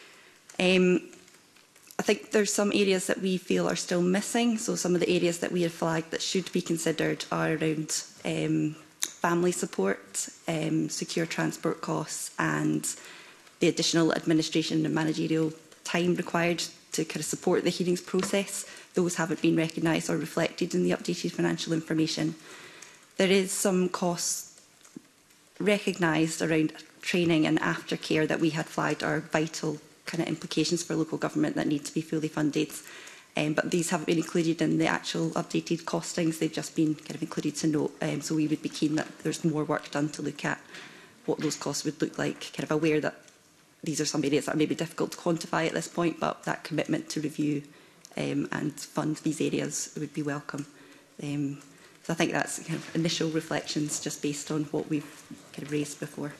I think there's some areas that we feel are still missing. So some of the areas that we have flagged that should be considered are around family support, secure transport costs, and the additional administration and managerial time required to kind of support the hearings process. Those haven't been recognised or reflected in the updated financial information. There is some costs recognised around training and aftercare that we had flagged are vital kind of implications for local government that need to be fully funded. But these haven't been included in the actual updated costings. They've just been kind of included to note. So we would be keen that there's more work done to look at what those costs would look like. Kind of aware that these are some areas that are maybe difficult to quantify at this point, but that commitment to review and fund these areas would be welcome. So I think that's kind of initial reflections just based on what we've kind of raised before.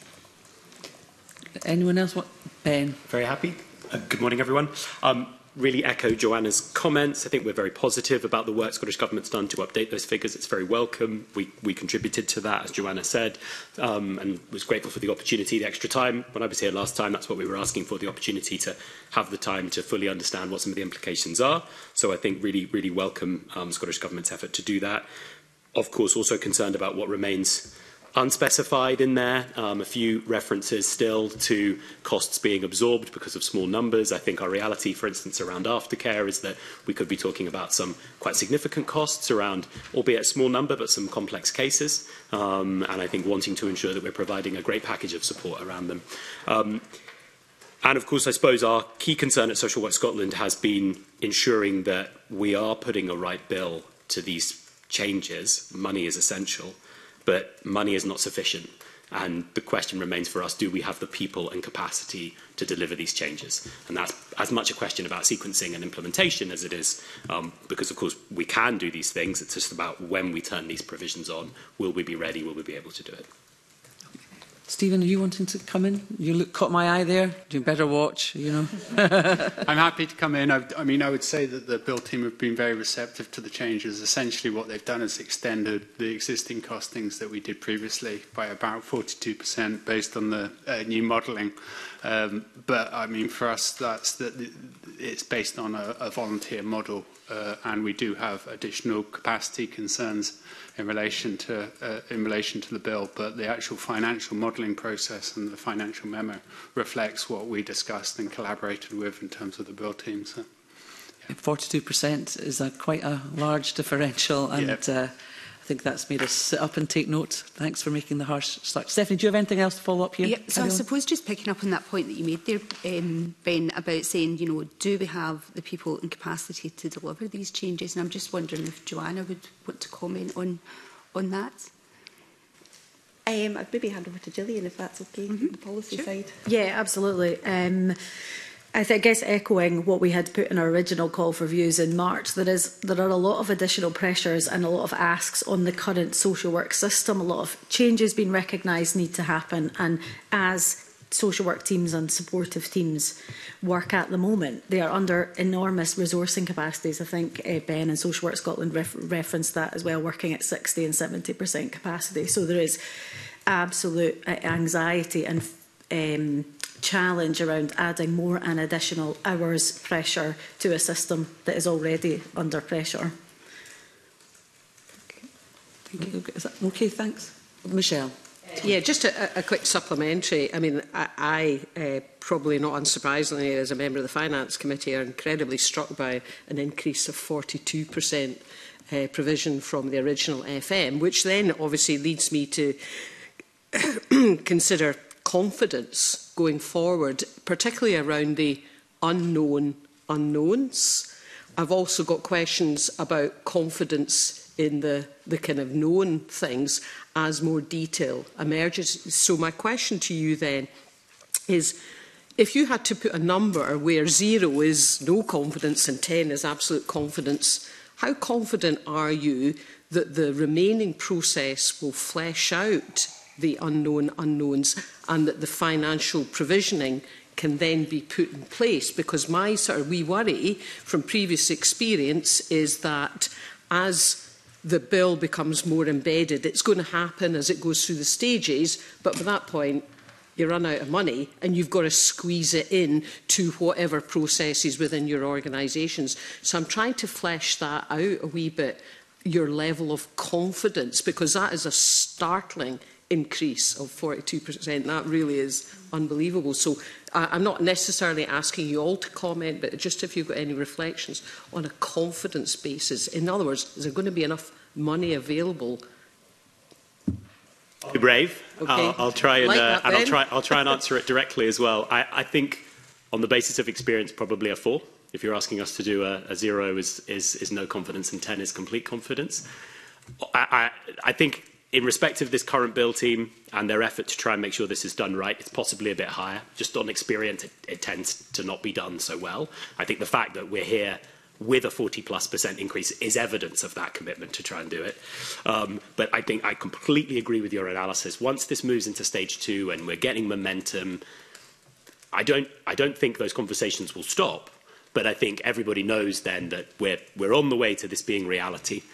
Anyone else want? Ben. Very happy. Good morning, everyone. Really echo Joanna's comments. I think we're very positive about the work Scottish Government's done to update those figures. It's very welcome. We contributed to that, as Joanna said, and was grateful for the opportunity, the extra time. When I was here last time, that's what we were asking for, the opportunity to have the time to fully understand what some of the implications are. So I think really welcome Scottish Government's effort to do that. Of course, also concerned about what remains unspecified in there, a few references still to costs being absorbed because of small numbers. I think our reality, for instance, around aftercare is that we could be talking about some quite significant costs around, albeit a small number, but some complex cases. And I think wanting to ensure that we're providing a great package of support around them. And of course, I suppose our key concern at Social Work Scotland has been ensuring that we are putting a right bill to these changes. Money is essential, but money is not sufficient. And the question remains for us, do we have the people and capacity to deliver these changes? And that's as much a question about sequencing and implementation as it is, because of course we can do these things. It's just about when we turn these provisions on, will we be ready, will we be able to do it? Stephen, are you wanting to come in? You caught my eye there. You better watch, you know. I'm happy to come in. I mean, I would say that the Bill team have been very receptive to the changes. Essentially, what they've done is extended the existing costings that we did previously by about 42% based on the new modelling. But, I mean, for us, it's based on a volunteer model, and we do have additional capacity concerns in relation to the bill, but the actual financial modelling process and the financial memo reflects what we discussed and collaborated with in terms of the bill team. So, 42% is quite a large differential, and I think that's made us sit up and take note. Thanks for making the harsh start. Stephanie, do you have anything else to follow up here? Yeah, so I suppose just picking up on that point that you made there, Ben, about saying, you know, do we have the people and capacity to deliver these changes? And I'm just wondering if Joanna would want to comment on that. I'd maybe hand over to Gillian if that's okay, the policy side. Yeah, absolutely. I guess echoing what we had put in our original call for views in March, there are a lot of additional pressures and a lot of asks on the current social work system. A lot of changes being recognised need to happen, and as social work teams and supportive teams work at the moment, they are under enormous resourcing capacities. I think Ben and Social Work Scotland referenced that as well, working at 60 and 70% capacity. So there is absolute anxiety and challenge around adding more and additional hours pressure to a system that is already under pressure. Is that okay? Thanks. Michelle. Yeah, just a quick supplementary. I mean, I probably not unsurprisingly, as a member of the Finance Committee, are incredibly struck by an increase of 42% provision from the original FM, which then obviously leads me to consider confidence going forward, particularly around the unknown unknowns. I've also got questions about confidence in the kind of known things as more detail emerges. So my question to you then is, if you had to put a number where 0 is no confidence and 10 is absolute confidence, how confident are you that the remaining process will flesh out the unknown unknowns and that the financial provisioning can then be put in place? Because my sort of wee worry from previous experience is that as the bill becomes more embedded, it's going to happen as it goes through the stages, but by that point you run out of money and you've got to squeeze it in to whatever processes within your organisations. So I'm trying to flesh that out a wee bit, your level of confidence, because that is a startling increase of 42%. That really is unbelievable. So I'm not necessarily asking you all to comment, but just if you've got any reflections on a confidence basis. In other words, is there going to be enough money available? I'll be brave. Okay. I'll try and, like that, I'll try and answer it directly as well. I think, on the basis of experience, probably a 4. If you're asking us to do a 0 is no confidence and 10 is complete confidence. I think, in respect of this current bill team and their effort to try and make sure this is done right, it's possibly a bit higher. Just on experience, it tends to not be done so well. I think the fact that we're here with a 40+% increase is evidence of that commitment to try and do it. But I think I completely agree with your analysis. Once this moves into stage 2 and we're getting momentum, I don't think those conversations will stop. But I think everybody knows then that we're on the way to this being reality.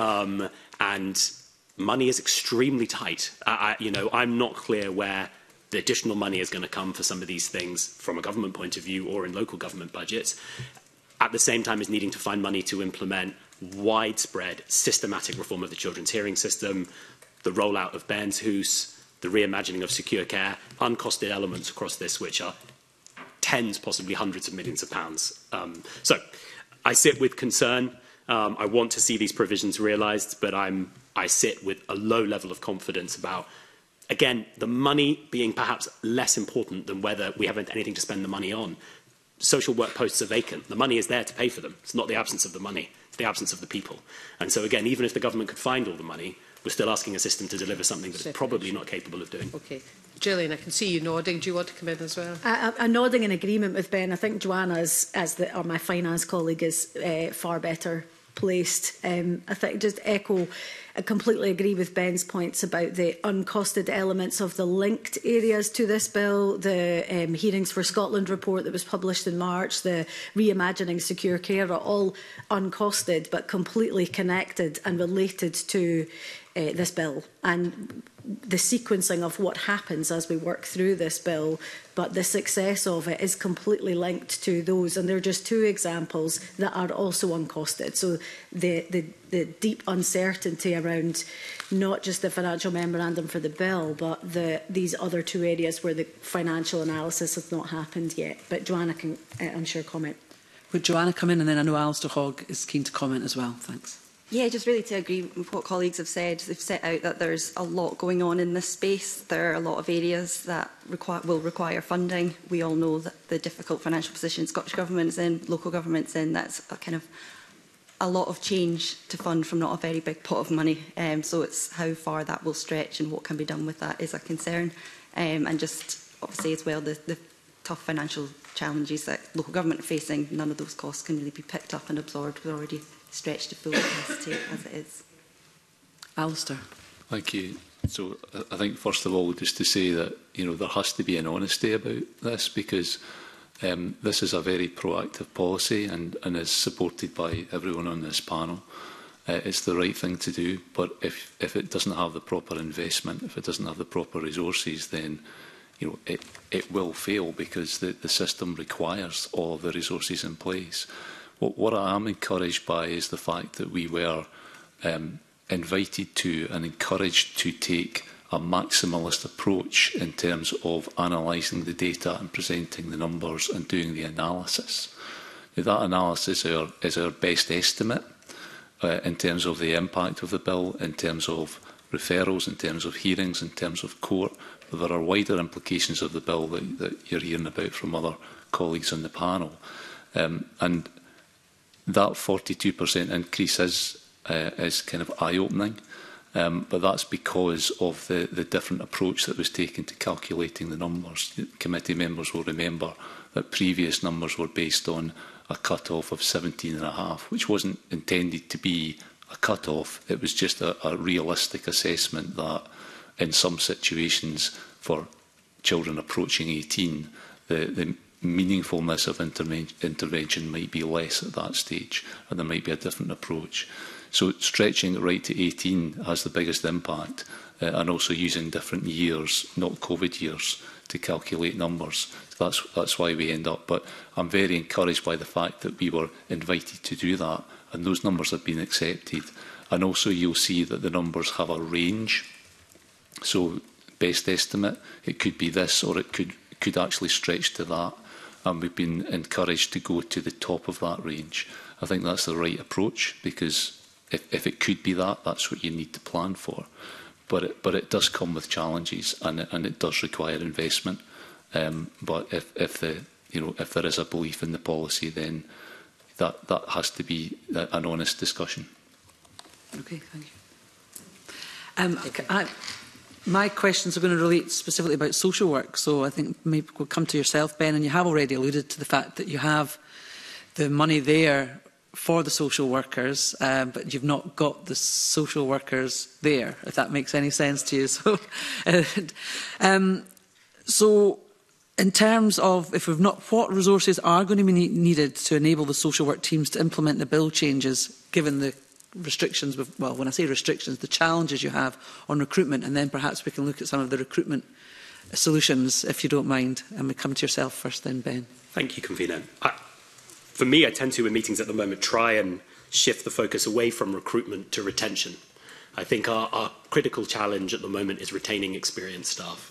And money is extremely tight. I'm not clear where the additional money is going to come for some of these things from a government point of view or in local government budgets, at the same time as needing to find money to implement widespread, systematic reform of the children's hearing system, the rollout of Bairns Hoos, the reimagining of secure care, uncosted elements across this, which are tens, possibly hundreds of millions of pounds. So I sit with concern. I want to see these provisions realised, but I sit with a low level of confidence about, again, the money being perhaps less important than whether we have anything to spend the money on. Social work posts are vacant. The money is there to pay for them. It's not the absence of the money. It's the absence of the people. And so, again, even if the government could find all the money, we're still asking a system to deliver something that it's probably not capable of doing. Okay. Gillian, I can see you nodding. Do you want to come in as well? I'm nodding in agreement with Ben. I think Joanna, or my finance colleague, is far better placed. I think just echo, I completely agree with Ben's points about the uncosted elements of the linked areas to this bill, the Hearings for Scotland report that was published in March, the reimagining secure care are all uncosted but completely connected and related to this bill and the sequencing of what happens as we work through this bill, but the success of it is completely linked to those, and they're just 2 examples that are also uncosted. So the deep uncertainty around not just the financial memorandum for the bill, but these other 2 areas where the financial analysis has not happened yet. But Joanna can, I'm sure, comment. Would Joanna come in, and then I know Alistair Hogg is keen to comment as well. Thanks. Yeah, just really to agree with what colleagues have said. They've set out that there's a lot going on in this space. There are a lot of areas that will require funding. We all know that the difficult financial position Scottish Government's in, local government's in, that's a kind of a lot of change to fund from not a very big pot of money. So it's how far that will stretch and what can be done with that is a concern. And just obviously as well, the tough financial challenges that local government are facing, none of those costs can really be picked up and absorbed. We're already stretched to full capacity as it is. Alistair. Thank you. So I think first of all, just to say that there has to be an honesty about this, because this is a very proactive policy and is supported by everyone on this panel. It's the right thing to do, but if it doesn't have the proper investment, if it doesn't have the proper resources, then it will fail, because the system requires all of the resources in place. What I am encouraged by is the fact that we were invited to and encouraged to take a maximalist approach in terms of analysing the data and presenting the numbers and doing the analysis. Now, that analysis is our best estimate in terms of the impact of the bill, in terms of referrals, in terms of hearings, in terms of court. But there are wider implications of the bill that you're hearing about from other colleagues on the panel. And that 42% increase is kind of eye-opening, but that's because of the different approach that was taken to calculating the numbers. Committee members will remember that previous numbers were based on a cut-off of 17.5, which wasn't intended to be a cut-off. It was just a realistic assessment that in some situations for children approaching 18, the meaningfulness of intervention might be less at that stage, and there might be a different approach. So stretching it right to 18 has the biggest impact, and also using different years, not COVID years, to calculate numbers. So that's why we end up. But I'm very encouraged by the fact that we were invited to do that, and those numbers have been accepted. And also you'll see that the numbers have a range. So best estimate, it could be this, or it could actually stretch to that. And we've been encouraged to go to the top of that range. I think that's the right approach, because if it could be that, that's what you need to plan for. But it does come with challenges, and it does require investment. But if there is a belief in the policy, then that has to be an honest discussion. Okay, thank you. My questions are going to relate specifically about social work, so I think maybe we'll come to yourself, Ben, and you have already alluded to the fact that you have the money there for the social workers, but you've not got the social workers there, if that makes any sense to you. So in terms of what resources are going to be needed to enable the social work teams to implement the bill changes, given the restrictions, well, when I say restrictions, the challenges you have on recruitment, and then perhaps we can look at some of the recruitment solutions, if you don't mind. And we come to yourself first then, Ben. Thank you, Convener. For me, I tend to, in meetings at the moment, try and shift the focus away from recruitment to retention. I think our critical challenge at the moment is retaining experienced staff.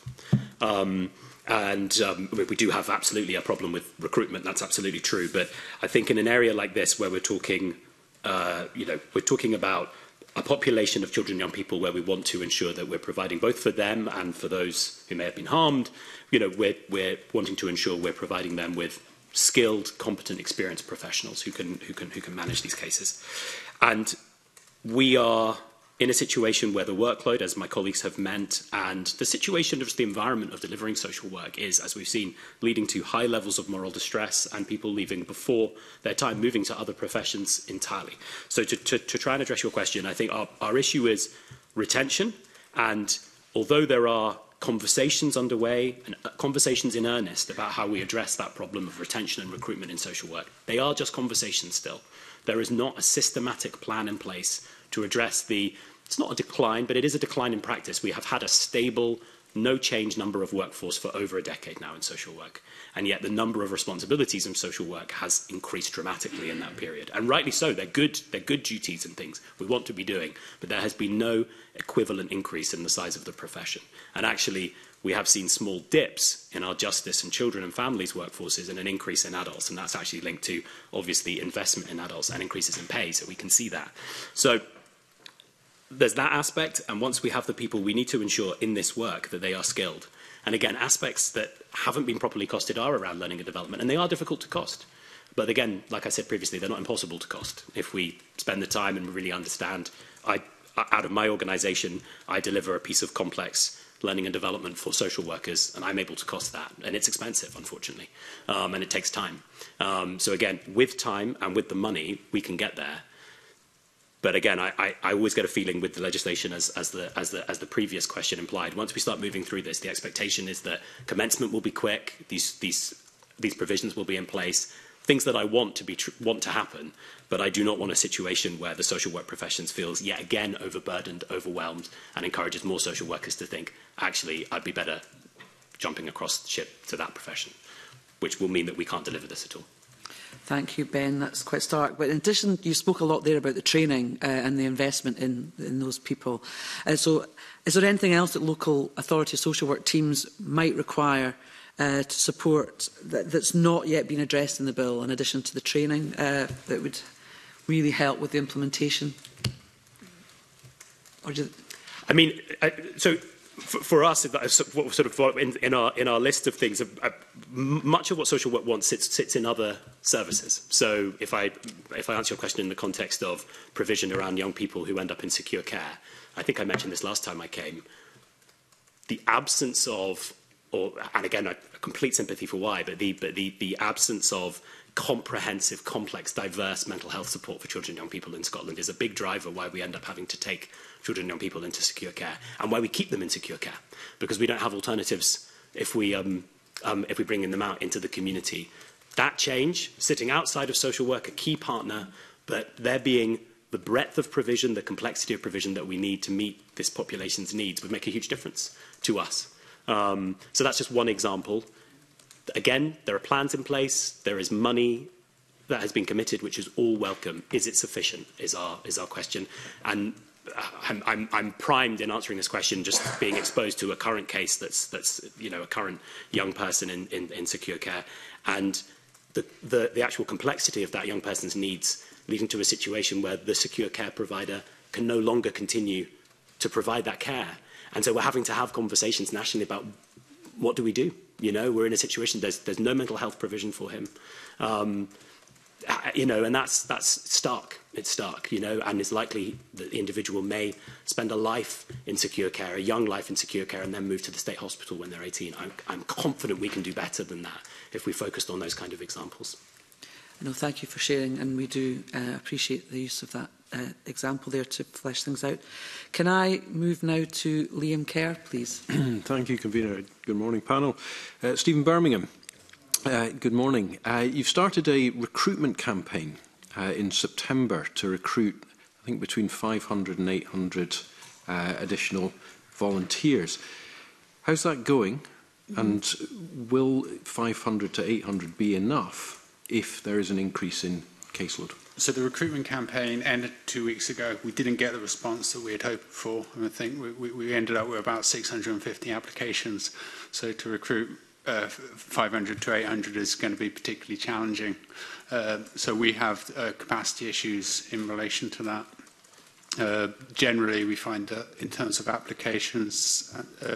We do have absolutely a problem with recruitment, that's absolutely true. But I think in an area like this, where we're talking we're talking about a population of children and young people where we want to ensure that we're providing both for them and for those who may have been harmed. We're wanting to ensure we're providing them with skilled, competent, experienced professionals who can manage these cases. And we are in a situation where the workload, as my colleagues have meant, and the situation of the environment of delivering social work is, as we've seen, leading to high levels of moral distress and people leaving before their time, moving to other professions entirely. So to try and address your question, I think our issue is retention. And although there are conversations underway, and conversations in earnest about how we address that problem of retention and recruitment in social work, they are just conversations still. There is not a systematic plan in place to address it's not a decline, but it is a decline in practice. We have had a stable, no change number of workforce for over a decade now in social work. And yet the number of responsibilities in social work has increased dramatically in that period. And rightly so, they're good duties and things we want to be doing, but there has been no equivalent increase in the size of the profession. And actually, we have seen small dips in our justice and children and families workforces and an increase in adults. And that's actually linked to, obviously, investment in adults and increases in pay. So we can see that. So there's that aspect. And once we have the people, we need to ensure in this work that they are skilled. And again, aspects that haven't been properly costed are around learning and development. And they are difficult to cost. But again, like I said previously, they're not impossible to cost. If we spend the time and really understand, out of my organisation, I deliver a piece of complex learning and development for social workers, and I'm able to cost that. And it's expensive, unfortunately, and it takes time. So again, with time and with the money, we can get there. But again, I always get a feeling with the legislation, as the previous question implied, once we start moving through this, the expectation is that commencement will be quick, these provisions will be in place, things that I want to happen, but I do not want a situation where the social work professions feels yet again overburdened, overwhelmed, and encourages more social workers to think, actually, I'd be better jumping across the ship to that profession, which will mean that we can't deliver this at all. Thank you, Ben. That's quite stark. But in addition, you spoke a lot there about the training and the investment in those people. So is there anything else that local authority social work teams might require to support that's not yet been addressed in the bill, in addition to the training, that would really help with the implementation? Or I mean, so for us, sort of in our list of things, much of what social work wants sits in other services. So if I answer your question in the context of provision around young people who end up in secure care, I think I mentioned this last time I came. The absence of, and again, a complete sympathy for why, but the absence of comprehensive, complex, diverse mental health support for children and young people in Scotland is a big driver why we end up having to take children and young people into secure care, and why we keep them in secure care, because we don't have alternatives if we bring them out into the community. That change, sitting outside of social work, a key partner, but there being the breadth of provision, the complexity of provision that we need to meet this population's needs would make a huge difference to us. So that's just one example. Again, there are plans in place. There is money that has been committed, which is all welcome. Is it sufficient? Is our question. And I'm primed in answering this question, just being exposed to a current case that's a current young person in secure care, and the actual complexity of that young person's needs, leading to a situation where the secure care provider can no longer continue to provide that care. And so we're having to have conversations nationally about what do we do? We're in a situation, there's no mental health provision for him. And that's stark. It's stark, and it's likely that the individual may spend a life in secure care, a young life in secure care, and then move to the state hospital when they're 18. I'm confident we can do better than that if we focused on those kind of examples. No, thank you for sharing, and we do appreciate the use of that example there to flesh things out. Can I move now to Liam Kerr, please? Thank you, Convener. Good morning, panel. Stephen Birmingham, good morning. You've started a recruitment campaign in September to recruit, I think, between 500 and 800 additional volunteers. How's that going? And will 500 to 800 be enough if there is an increase in caseload? So the recruitment campaign ended 2 weeks ago. We didn't get the response that we had hoped for. And I think we ended up with about 650 applications. So to recruit 500 to 800 is going to be particularly challenging. So we have capacity issues in relation to that. Generally, we find that in terms of applications,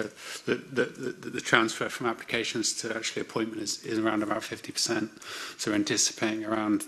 the transfer from applications to actually appointment is around about 50%. So we're anticipating around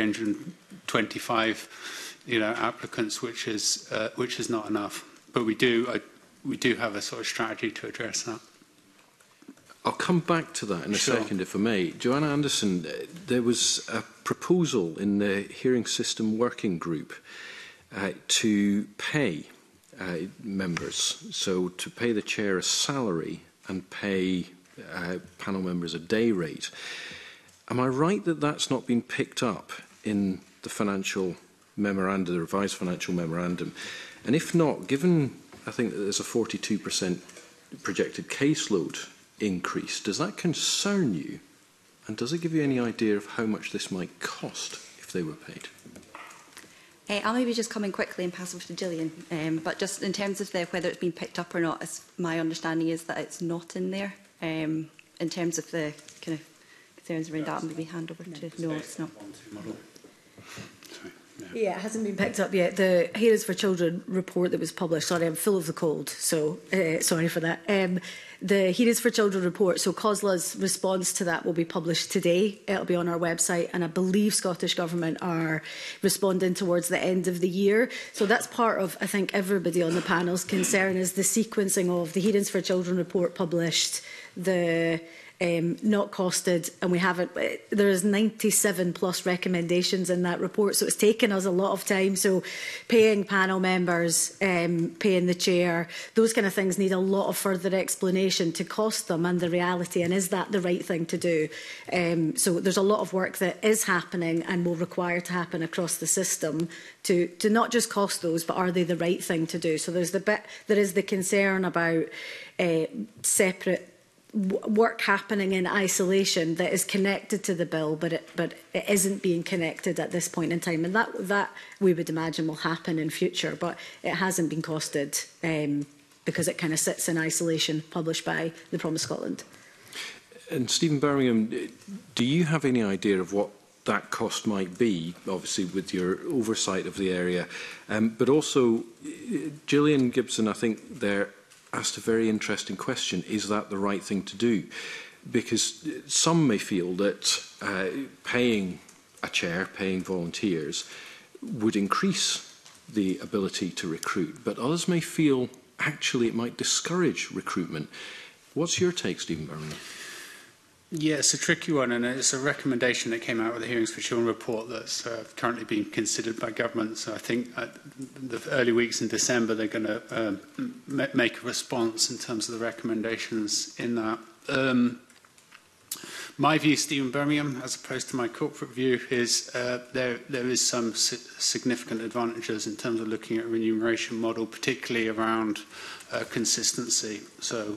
325, applicants, which is not enough. But we do have a sort of strategy to address that. I'll come back to that in a second, if I may. Joanna Anderson, there was a proposal in the Hearing System Working Group to pay members, so to pay the chair a salary and pay panel members a day rate. Am I right that that's not been picked up in the financial memorandum, the revised financial memorandum? And if not, given I think that there's a 42% projected caseload increase, does that concern you? And does it give you any idea of how much this might cost if they were paid? I'll maybe just come in quickly and pass over to Gillian. But just in terms of whether it's been picked up or not, my understanding is that it's not in there. In terms of the kind of concerns around that, maybe hand over to... No, it's not. Yeah, it hasn't been picked up yet. The Hearings for Children report that was published, sorry, I'm full of the cold, so sorry for that. The Hearings for Children report, so COSLA's response to that will be published today. It'll be on our website, and I believe Scottish Government are responding towards the end of the year. So that's part of, I think, everybody on the panel's concern is the sequencing of the Hearings for Children report published, the not costed, and we haven't. There is 97 plus recommendations in that report, so it's taken us a lot of time. So, paying panel members, paying the chair, those kind of things need a lot of further explanation to cost them and the reality. And is that the right thing to do? So, there's a lot of work that is happening and will require to happen across the system to not just cost those, but are they the right thing to do? So, there is the concern about separate work happening in isolation that is connected to the bill, but it isn't being connected at this point in time, and that we would imagine will happen in future, but it hasn't been costed because it kind of sits in isolation, published by the Promise Scotland. And Stephen Birmingham, do you have any idea of what that cost might be, obviously with your oversight of the area, but also Gillian Gibson, I think there asked a very interesting question. Is that the right thing to do? Because some may feel that paying a chair, paying volunteers, would increase the ability to recruit, but others may feel actually it might discourage recruitment. What's your take, Stephen Birmingham? Yeah, it's a tricky one, and it's a recommendation that came out with the Hearings for Children report that's currently being considered by government. So I think the early weeks in December they're going to make a response in terms of the recommendations in that. My view, Stephen Birmingham, as opposed to my corporate view, is there is some significant advantages in terms of looking at a remuneration model, particularly around consistency. So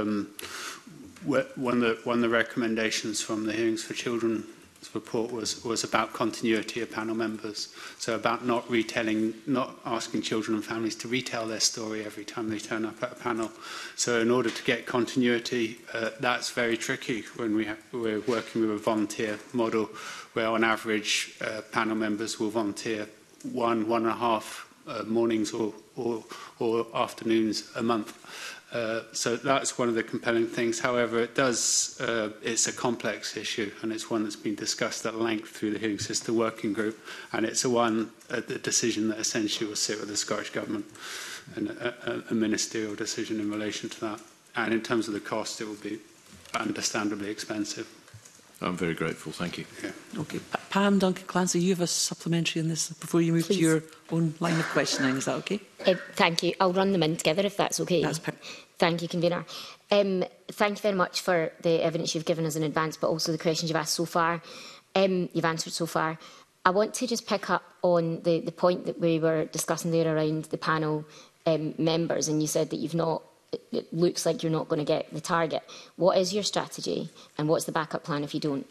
one of the recommendations from the Hearings for Children report was about continuity of panel members. So about not asking children and families to retell their story every time they turn up at a panel. So in order to get continuity, that's very tricky when we're working with a volunteer model where on average panel members will volunteer one and a half mornings or afternoons a month. So that's one of the compelling things. However, it's a complex issue, and it's one that's been discussed at length through the Hearing Sister Working Group, and it's the decision that essentially will sit with the Scottish Government, and a ministerial decision in relation to that. And in terms of the cost, it will be understandably expensive. I'm very grateful. Thank you. Yeah. Okay. Pam Duncan-Clancy, you have a supplementary in this before you move to your own line of questioning. Is that okay? Thank you. I'll run them in together if that's okay. That's perfect. Thank you, Convener. Thank you very much for the evidence you've given us in advance, but also the questions you've asked so far. You've answered so far. I want to just pick up on the point that we were discussing there around the panel members, and you said that it looks like you're not going to get the target. What is your strategy, and what's the backup plan if you don't?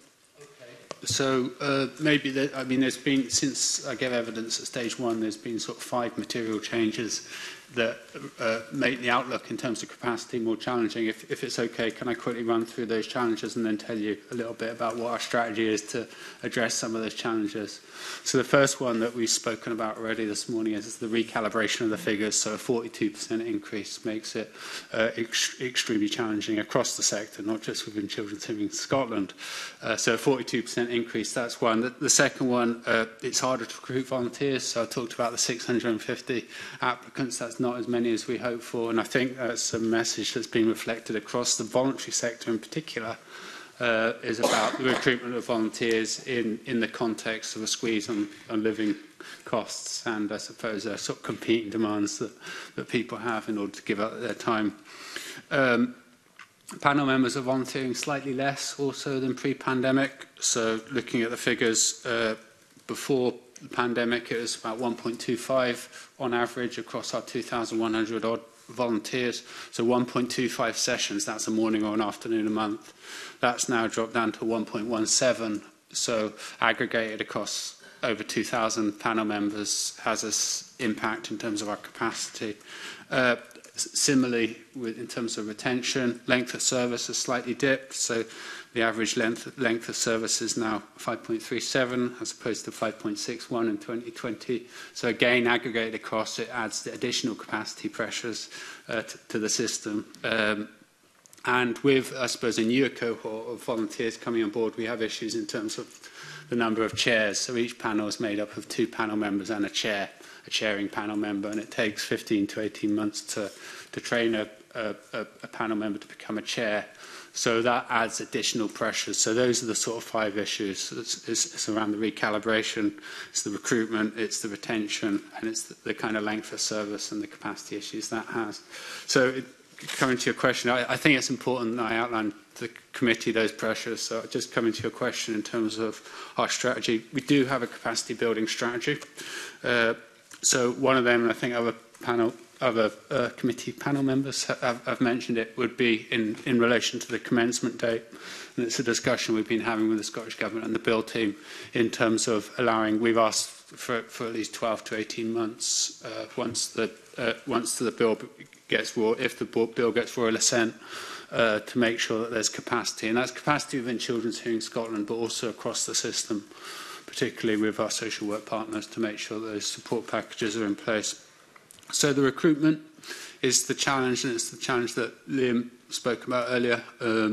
So there's been, since I gave evidence at stage 1, there's been sort of 5 material changes that make the outlook in terms of capacity more challenging. If it's okay, can I quickly run through those challenges and then tell you a little bit about what our strategy is to address some of those challenges? So the first one that we've spoken about already this morning is the recalibration of the figures. So a 42% increase makes it extremely challenging across the sector, not just within Children's Living Scotland. So a 42% increase, that's one. The second one, it's harder to recruit volunteers. So I talked about the 650 applicants. That's not as many as we hoped for, and I think that's a message that's been reflected across the voluntary sector in particular, is about the recruitment of volunteers in the context of a squeeze on living costs and I suppose sort of competing demands that people have in order to give up their time. Panel members are volunteering slightly less also than pre-pandemic, so looking at the figures before the pandemic, it was about 1.25 on average across our 2,100 odd volunteers. So 1.25 sessions, that's a morning or an afternoon a month. That's now dropped down to 1.17, so aggregated across over 2,000 panel members has an impact in terms of our capacity. Similarly, in terms of retention, length of service has slightly dipped. So the average length of service is now 5.37 as opposed to 5.61 in 2020. So again, aggregated across, it adds the additional capacity pressures to the system. And with, I suppose, a newer cohort of volunteers coming on board, we have issues in terms of the number of chairs. So each panel is made up of 2 panel members and a chairing panel member, and it takes 15 to 18 months to train a panel member to become a chair. So that adds additional pressures. So those are the sort of 5 issues. It's around the recalibration, it's the recruitment, it's the retention, and it's the kind of length of service and the capacity issues that has. So coming to your question, I think it's important that I outline to the committee those pressures. So just coming to your question in terms of our strategy, we do have a capacity building strategy. So one of them, and I think other committee panel members have mentioned it, would be in relation to the commencement date. And it's a discussion we've been having with the Scottish Government and the Bill team in terms of allowing, we've asked for at least 12 to 18 months once the bill gets raw, if the bill gets royal assent, to make sure that there's capacity. And that's capacity within Children's Hearing Scotland, but also across the system, particularly with our social work partners, to make sure that those support packages are in place. So the recruitment is the challenge, and it's the challenge that Liam spoke about earlier.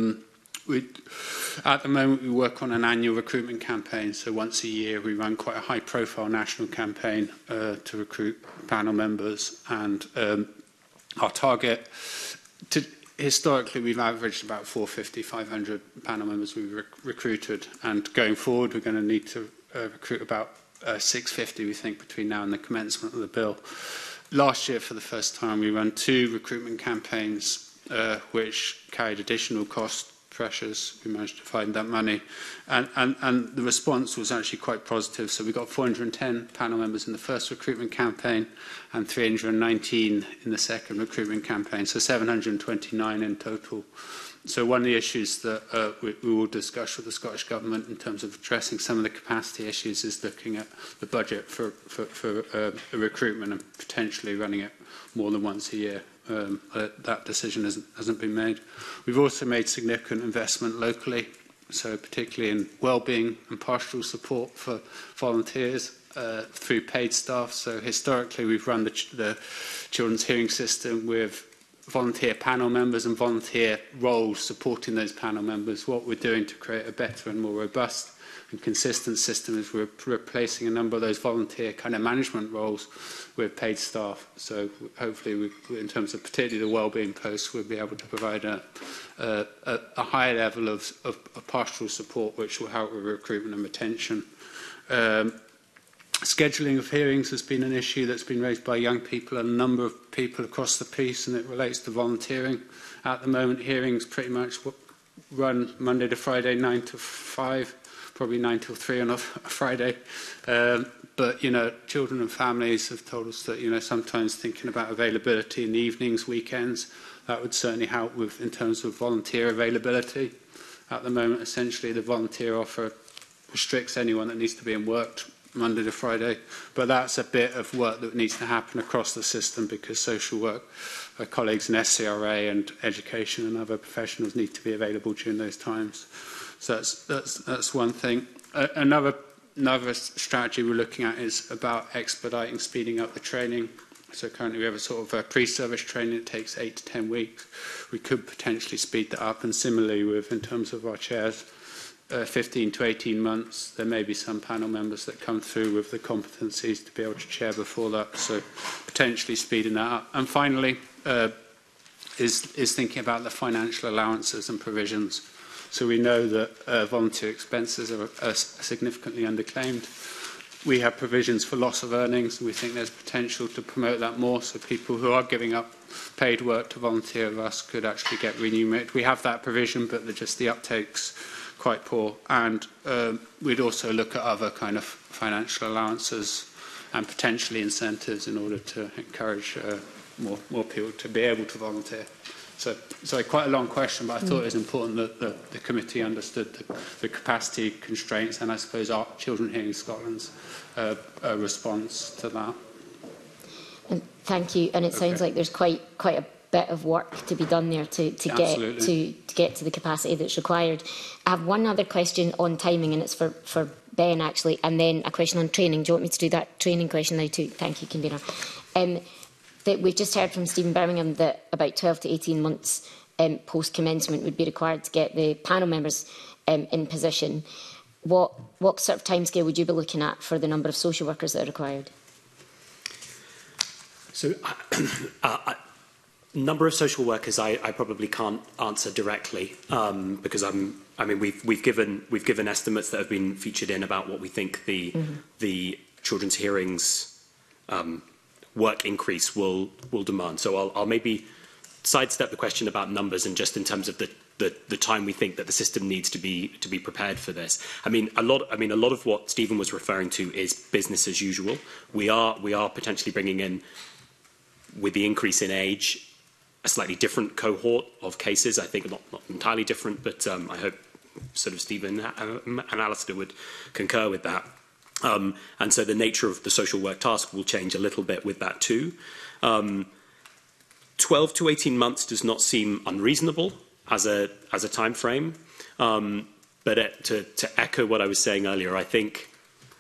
At the moment, we work on an annual recruitment campaign. So once a year, we run quite a high-profile national campaign to recruit panel members. And our target, historically, we've averaged about 450, 500 panel members we've recruited. And going forward, we're going to need to recruit about 650, we think, between now and the commencement of the bill. Last year, for the first time, we ran 2 recruitment campaigns, which carried additional cost pressures. We managed to find that money. And the response was actually quite positive. So we got 410 panel members in the first recruitment campaign and 319 in the second recruitment campaign. So 729 in total. So one of the issues that we will discuss with the Scottish Government in terms of addressing some of the capacity issues is looking at the budget for recruitment and potentially running it more than once a year. That decision hasn't been made. We've also made significant investment locally, so particularly in wellbeing and pastoral support for volunteers through paid staff. So historically, we've run the children's hearing system with volunteer panel members and volunteer roles supporting those panel members. What we're doing to create a better and more robust and consistent system is we're replacing a number of those volunteer kind of management roles with paid staff. So hopefully, in terms of particularly the wellbeing posts, we'll be able to provide a higher level of pastoral support, which will help with recruitment and retention. Scheduling of hearings has been an issue that's been raised by young people and a number of people across the piece, and it relates to volunteering. At the moment, hearings pretty much run Monday to Friday, 9 to 5, probably 9 till 3 on a Friday. But, you know, children and families have told us that, you know, sometimes thinking about availability in the evenings, weekends, that would certainly help with in terms of volunteer availability. At the moment, essentially, the volunteer offer restricts anyone that needs to be in work Monday to Friday, but that's a bit of work that needs to happen across the system because social work colleagues in SCRA and education and other professionals need to be available during those times. So that's one thing. Another strategy we're looking at is about expediting, speeding up the training. So currently we have a sort of a pre-service training that takes 8 to 10 weeks. We could potentially speed that up, and similarly with in terms of our chairs, 15 to 18 months, there may be some panel members that come through with the competencies to be able to chair before that, so potentially speeding that up. And finally, is thinking about the financial allowances and provisions. So we know that volunteer expenses are significantly underclaimed. We have provisions for loss of earnings, and we think there's potential to promote that more, so people who are giving up paid work to volunteer with us could actually get remunerated. We have that provision, but just the uptake's quite poor, and we'd also look at other kind of financial allowances and potentially incentives in order to encourage more people to be able to volunteer. Sorry, quite a long question, but I thought it was important that the committee understood the capacity constraints and I suppose our Children Hearing Scotland's response to that. Thank you. And it sounds like there's quite a bit of work to be done there to get to the capacity that's required. I have one other question on timing, and it's for Ben actually, and then a question on training. Do you want me to do that training question now too? Thank you, convener. That we've just heard from Stephen Birmingham that about 12 to 18 months post commencement would be required to get the panel members in position. What sort of timescale would you be looking at for the number of social workers that are required? So, number of social workers, I probably can't answer directly because we've given estimates that have been featured in about what we think the children's hearings work increase will demand. So I'll maybe sidestep the question about numbers and just in terms of the time we think that the system needs to be prepared for this. A lot of what Stephen was referring to is business as usual. We are potentially bringing in, with the increase in age, a slightly different cohort of cases. I think not entirely different, but I hope sort of Stephen and Alistair would concur with that. And so the nature of the social work task will change a little bit with that too. 12 to 18 months does not seem unreasonable as a time frame. But to echo what I was saying earlier, I think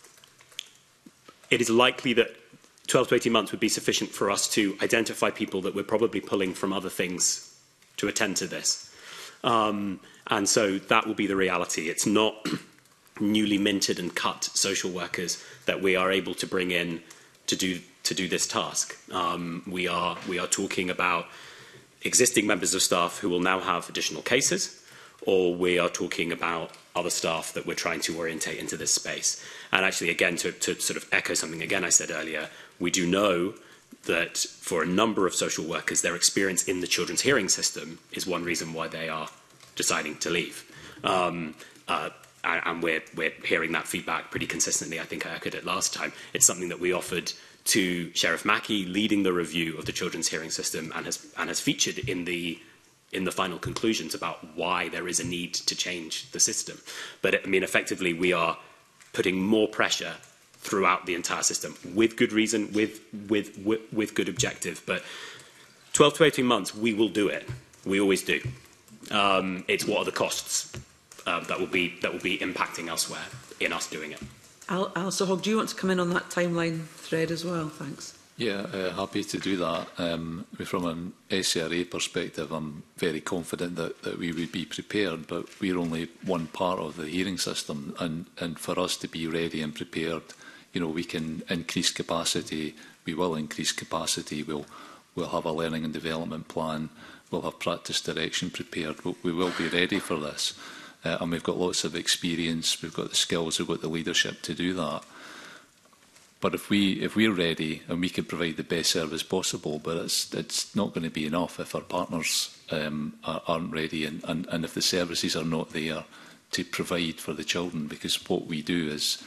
it is likely that 12 to 18 months would be sufficient for us to identify people that we're probably pulling from other things to attend to this. And so that will be the reality. It's not newly minted and cut social workers that we are able to bring in to do this task. We are talking about existing members of staff who will now have additional cases, or we are talking about other staff that we're trying to orientate into this space. And actually, again, to sort of echo something again I said earlier, we do know that for a number of social workers, their experience in the children's hearing system is one reason why they are deciding to leave. And we're hearing that feedback pretty consistently. I think I echoed it last time. It's something that we offered to Sheriff Mackey, leading the review of the children's hearing system, and has featured in the final conclusions about why there is a need to change the system. But effectively, we are putting more pressure throughout the entire system with good reason, with good objective. But 12 to 18 months, we will do it. We always do. It's what are the costs that will be impacting elsewhere in us doing it. Alistair Hogg, do you want to come in on that timeline thread as well? Thanks. Yeah, happy to do that. From an SCRA perspective, I'm very confident that we would be prepared, but we're only one part of the hearing system, and for us to be ready and prepared, we can increase capacity. We will increase capacity. We'll have a learning and development plan. We'll have practice direction prepared. We will be ready for this, and we've got lots of experience. We've got the skills. We've got the leadership to do that. But if we're ready and we can provide the best service possible, but it's not going to be enough if our partners aren't ready and if the services are not there to provide for the children. Because what we do is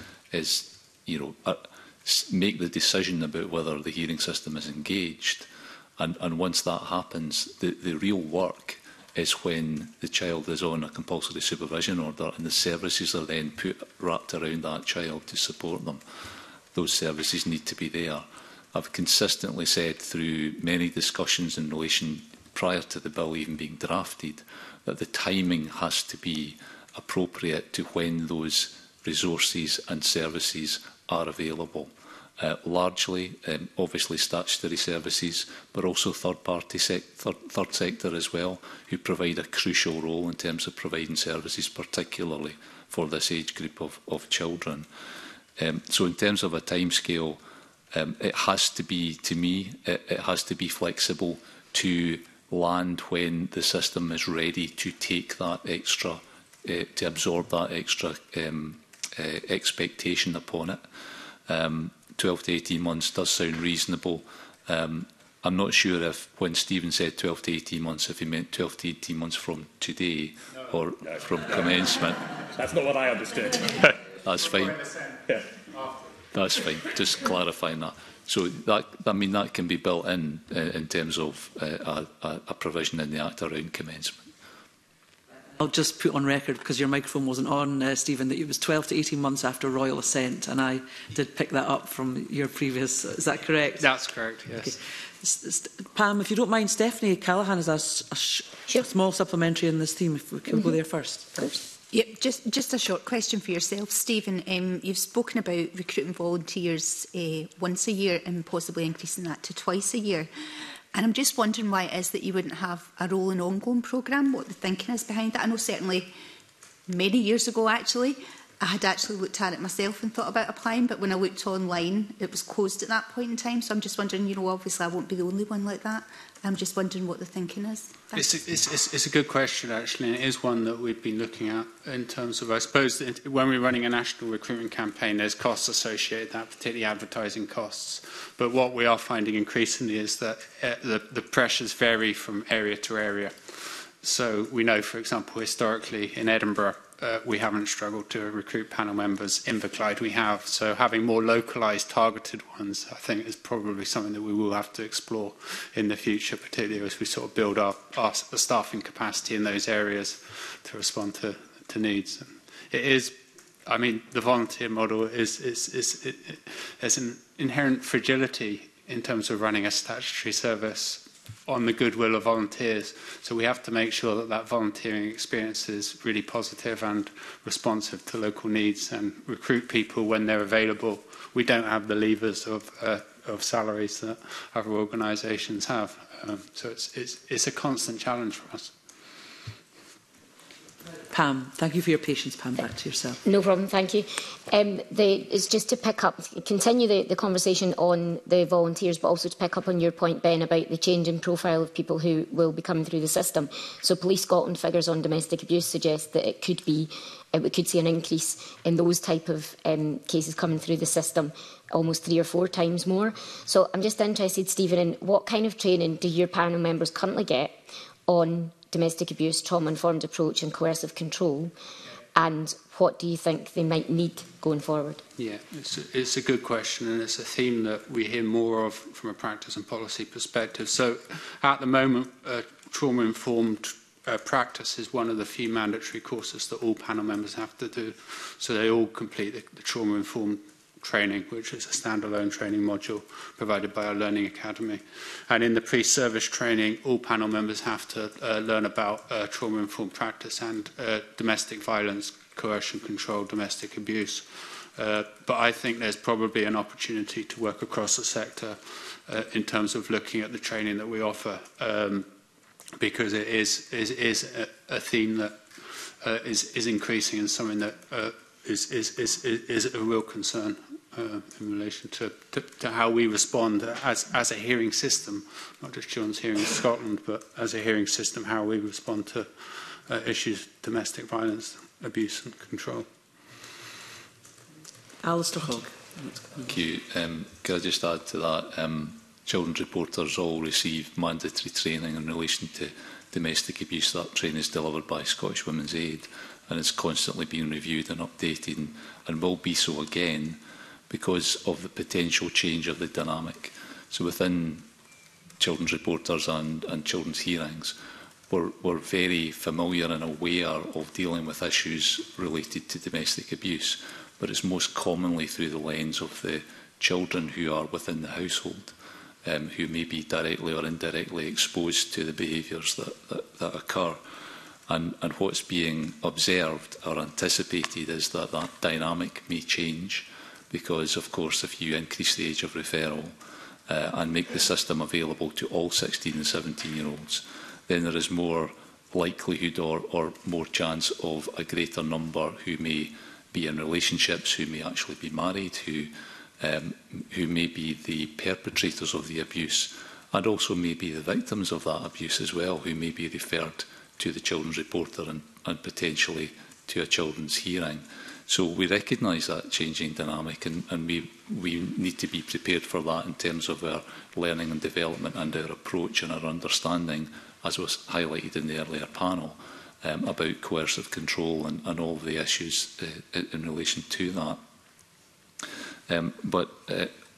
make the decision about whether the hearing system is engaged, and once that happens, the real work is when the child is on a compulsory supervision order and the services are then wrapped around that child to support them. Those services need to be there. I've consistently said through many discussions in relation prior to the bill even being drafted that the timing has to be appropriate to when those resources and services are available. Largely, obviously, statutory services, but also third sector as well, who provide a crucial role in terms of providing services, particularly for this age group of children. So in terms of a timescale, it has to be, to me, it has to be flexible to land when the system is ready to take that extra, to absorb that extra expectation upon it. 12 to 18 months does sound reasonable. I'm not sure if, when Stephen said 12 to 18 months, if he meant 12 to 18 months from today or from commencement. That's not what I understood. That's fine. That's fine. Just clarifying that. So that, I mean, that can be built in terms of a provision in the Act around commencement. I'll just put on record, because your microphone wasn't on, Stephen, that it was 12 to 18 months after royal assent, and I did pick that up from your previous... Is that correct? That's correct, yes. Okay. Pam, if you don't mind, Stephanie Callaghan has a small supplementary in this theme. If we can go there first. Yeah, just a short question for yourself, Stephen. You've spoken about recruiting volunteers once a year and possibly increasing that to twice a year. And I'm just wondering why it is that you wouldn't have a rolling ongoing programme, what the thinking is behind that. I know certainly many years ago, actually, I had actually looked at it myself and thought about applying, but when I looked online, it was closed at that point in time. So I'm just wondering, you know, obviously I won't be the only one like that. I'm just wondering what the thinking is. It's a good question, actually, and it is one that we've been looking at in terms of, I suppose, when we're running a national recruitment campaign, there's costs associated with that, particularly advertising costs. But what we are finding increasingly is that the pressures vary from area to area. So we know, for example, historically in Edinburgh, we haven't struggled to recruit panel members. In Inverclyde we have. So having more localised, targeted ones, I think, is probably something that we will have to explore in the future, particularly as we sort of build our staffing capacity in those areas to respond to needs. And it is, I mean, the volunteer model is an inherent fragility in terms of running a statutory service on the goodwill of volunteers. So we have to make sure that that volunteering experience is really positive and responsive to local needs and recruit people when they're available. We don't have the levers of salaries that other organisations have. So it's a constant challenge for us. Pam, thank you for your patience. Pam, back to yourself. No problem, thank you. It's just to pick up, continue the conversation on the volunteers, but also to pick up on your point, Ben, about the change in profile of people who will be coming through the system. So Police Scotland figures on domestic abuse suggest that we could see an increase in those type of cases coming through the system, almost 3 or 4 times more. So I'm just interested, Stephen, in what kind of training do your panel members currently get on domestic abuse, trauma-informed approach and coercive control, and what do you think they might need going forward? Yeah, it's a good question, and it's a theme that we hear more of from a practice and policy perspective. So at the moment, trauma-informed practice is one of the few mandatory courses that all panel members have to do. So they all complete the trauma-informed training, which is a standalone training module provided by our Learning Academy. And in the pre-service training, all panel members have to learn about trauma-informed practice and domestic violence, coercion control, domestic abuse. But I think there's probably an opportunity to work across the sector in terms of looking at the training that we offer, because it is a theme that is increasing and something that is a real concern in relation to how we respond as a hearing system, not just Children's Hearing Scotland, but as a hearing system, how we respond to issues of domestic violence, abuse and control. Alistair Hogg. Thank you. Can I just add to that? Children's reporters all receive mandatory training in relation to domestic abuse. That training is delivered by Scottish Women's Aid and is constantly being reviewed and updated and will be so again because of the potential change of the dynamic. So within children's reporters and children's hearings, we're very familiar and aware of dealing with issues related to domestic abuse, but it's most commonly through the lens of the children who are within the household, who may be directly or indirectly exposed to the behaviours that occur. And what's being observed or anticipated is that dynamic may change because, of course, if you increase the age of referral and make the system available to all 16 and 17-year-olds, then there is more likelihood or more chance of a greater number who may be in relationships, who may actually be married, who may be the perpetrators of the abuse, and also may be the victims of that abuse as well, who may be referred to the children's reporter and potentially to a children's hearing. So we recognise that changing dynamic, and we need to be prepared for that in terms of our learning and development and our approach and our understanding, as was highlighted in the earlier panel, about coercive control and all of the issues in relation to that. But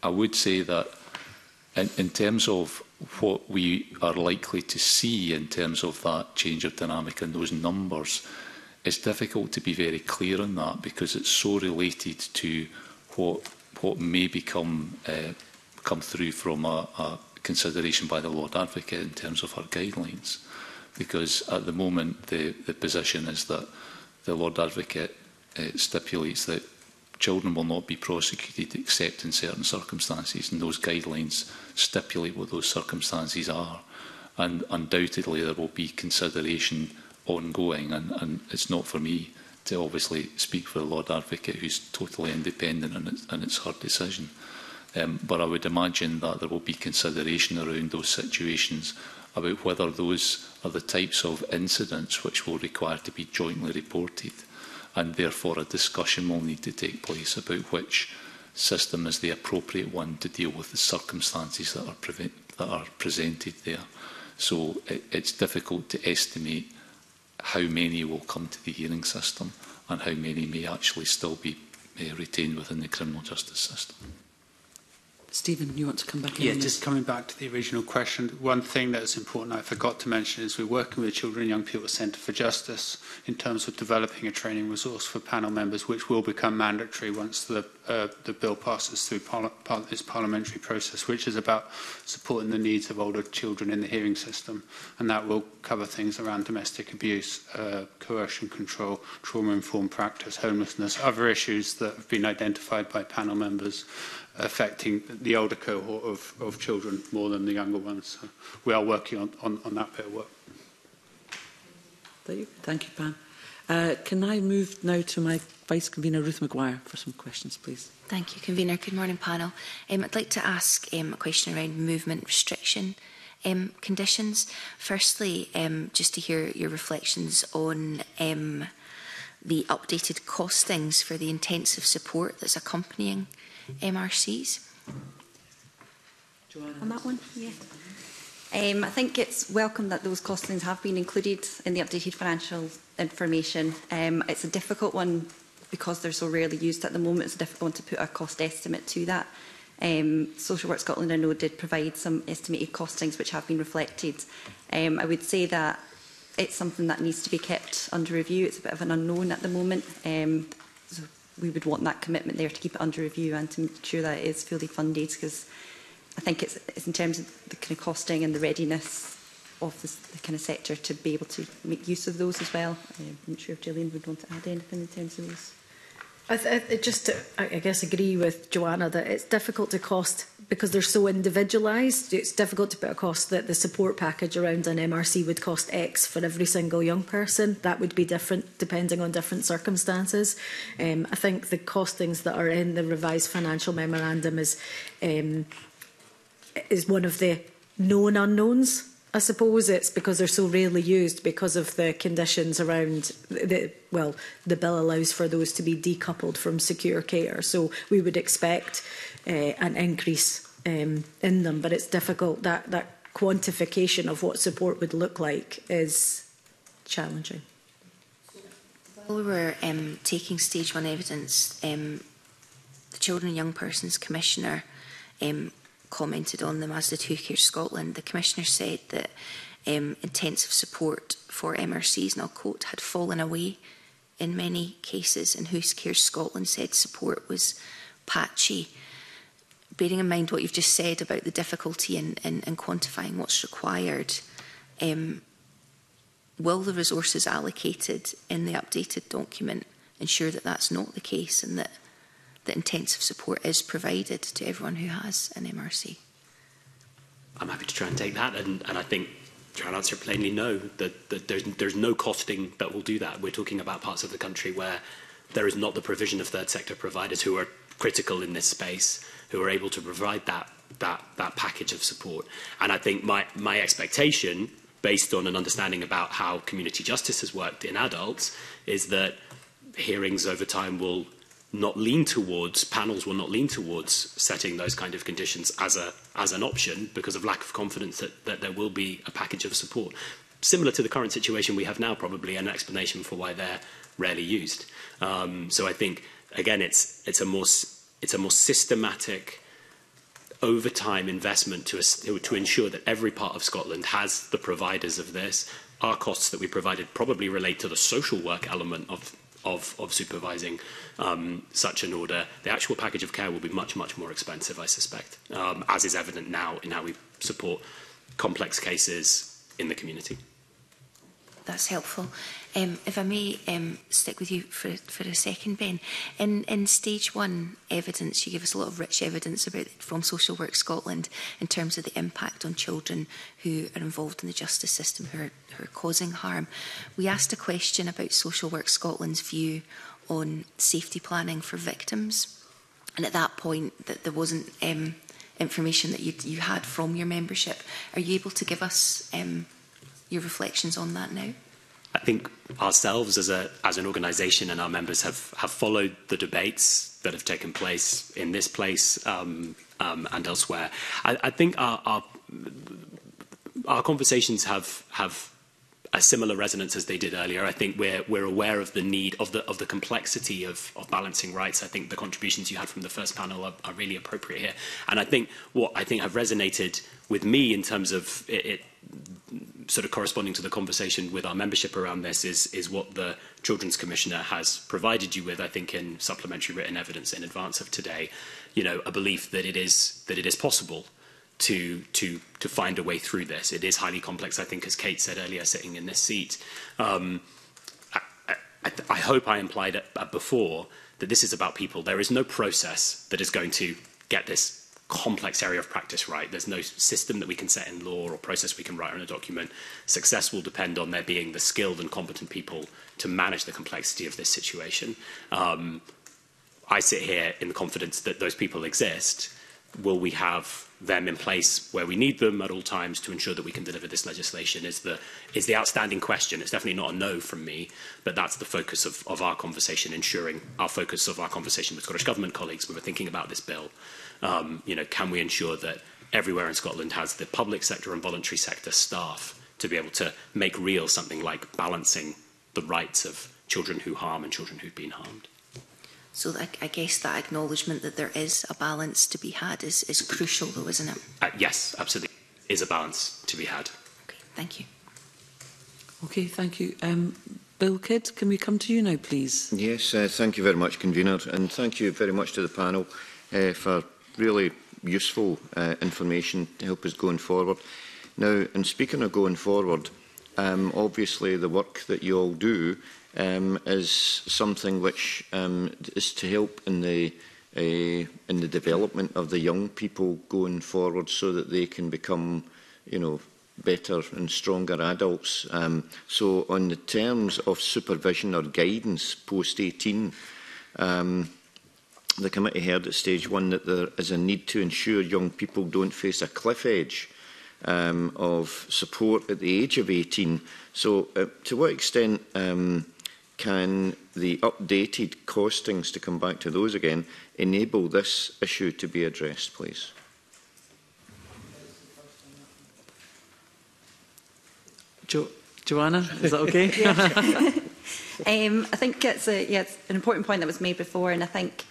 I would say that in terms of what we are likely to see in terms of that change of dynamic and those numbers, it's difficult to be very clear on that because it's so related to what may come through from a consideration by the Lord Advocate in terms of our guidelines. Because at the moment the position is that the Lord Advocate stipulates that children will not be prosecuted except in certain circumstances, and those guidelines stipulate what those circumstances are. And undoubtedly there will be consideration ongoing, and it's not for me to obviously speak for the Lord Advocate, who's totally independent, and it's her decision. But I would imagine that there will be consideration around those situations about whether those are the types of incidents which will require to be jointly reported, and therefore a discussion will need to take place about which system is the appropriate one to deal with the circumstances that are presented there. So it's difficult to estimate how many will come to the hearing system and how many may actually still be retained within the criminal justice system. Stephen, you want to come back in? Yeah, just coming back to the original question, one thing that's important I forgot to mention is we're working with the Children and Young People Centre for Justice in terms of developing a training resource for panel members, which will become mandatory once the bill passes through this parliamentary process, which is about supporting the needs of older children in the hearing system. And that will cover things around domestic abuse, coercion control, trauma-informed practice, homelessness, other issues that have been identified by panel members affecting the older cohort of children more than the younger ones. So we are working on that bit of work. Thank you, Pam. Can I move now to my Vice Convener, Ruth Maguire, for some questions, please? Thank you, Convener. Good morning, panel. I'd like to ask a question around movement restriction conditions. Firstly, just to hear your reflections on the updated costings for the intensive support that's accompanying MRCs. Joanna. On that one, yeah. I think it's welcome that those costings have been included in the updated financial information. It's a difficult one because they're so rarely used at the moment. It's a difficult one to put a cost estimate to that. Social Work Scotland, I know, did provide some estimated costings which have been reflected. I would say that it's something that needs to be kept under review. It's a bit of an unknown at the moment. So we would want that commitment there to keep it under review and to make sure that it is fully funded, because I think it's in terms of the kind of costing and the readiness of the kind of sector to be able to make use of those as well. I'm not sure if Gillian would want to add anything in terms of those. I guess agree with Joanna that it's difficult to cost because they're so individualised. It's difficult to put a cost that the support package around an MRC would cost X for every single young person. That would be different depending on different circumstances. I think the costings that are in the revised financial memorandum is one of the known unknowns. I suppose it's because they're so rarely used because of the conditions around the bill allows for those to be decoupled from secure care. So we would expect an increase in them, but it's difficult. That quantification of what support would look like is challenging. While we were taking stage 1 evidence, the Children and Young Persons Commissioner commented on them, as did Who Cares Scotland. The Commissioner said that intensive support for MRCs, and I'll quote, had fallen away in many cases, and Who Cares Scotland said support was patchy. Bearing in mind what you've just said about the difficulty in quantifying what's required, will the resources allocated in the updated document ensure that that's not the case and that intensive support is provided to everyone who has an MRC? I'm happy to try and take that, and I think try and answer plainly no, that there's no costing that will do that. We're talking about parts of the country where there is not the provision of third sector providers who are critical in this space, who are able to provide that package of support. And I think my expectation, based on an understanding about how community justice has worked in adults, is that hearings over time will not lean towards, panels will not lean towards setting those kind of conditions as an option because of lack of confidence that there will be a package of support. Similar to the current situation we have now, probably, an explanation for why they're rarely used. So I think, again, it's a more systematic over time investment to ensure that every part of Scotland has the providers of this. Our costs that we provided probably relate to the social work element of supervising such an order. The actual package of care will be much, much more expensive, I suspect, as is evident now in how we support complex cases in the community. That's helpful. If I may stick with you for a second, Ben. In stage 1 evidence, you give us a lot of rich evidence from Social Work Scotland in terms of the impact on children who are involved in the justice system, who are causing harm. We asked a question about Social Work Scotland's view on safety planning for victims. And at that point, that there wasn't information that you had from your membership. Are you able to give us your reflections on that now? I think ourselves as an organisation and our members have followed the debates that have taken place in this place and elsewhere. I think our conversations have a similar resonance as they did earlier. I think we're aware of the need of the complexity of balancing rights. I think the contributions you had from the first panel are really appropriate here. And I think what I think have resonated with me in terms of it sort of corresponding to the conversation with our membership around this is what the Children's Commissioner has provided you with, I think, in supplementary written evidence in advance of today. You know, a belief that it is possible to find a way through this. It is highly complex, I think, as Kate said earlier, sitting in this seat. I hope I implied before that this is about people. There is no process that is going to get this complex area of practice right. There's no system that we can set in law or process we can write on a document. Success will depend on there being the skilled and competent people to manage the complexity of this situation. I sit here in the confidence that those people exist. Will we have them in place where we need them at all times to ensure that we can deliver this legislation is the outstanding question. It's definitely not a no from me, but that's the focus of our conversation, ensuring our focus of our conversation with Scottish Government colleagues when we're thinking about this bill. You know, can we ensure that everywhere in Scotland has the public sector and voluntary sector staff to be able to make real something like balancing the rights of children who harm and children who've been harmed? So I guess that acknowledgement that there is a balance to be had is crucial, though, isn't it? Yes, absolutely. Is a balance to be had. Okay, thank you. Okay, thank you. Bill Kidd, can we come to you now, please? Yes, thank you very much, Convener, and thank you very much to the panel for really useful information to help us going forward. Now, in speaking of going forward, obviously the work that you all do is something which is to help in the development of the young people going forward, so that they can become, you know, better and stronger adults. So, on the terms of supervision or guidance post 18, the committee heard at stage 1 that there is a need to ensure young people don't face a cliff edge of support at the age of 18. So, to what extent can the updated costings, to come back to those again, enable this issue to be addressed, please? Joanna, is that okay? I think it's an important point that was made before, and I think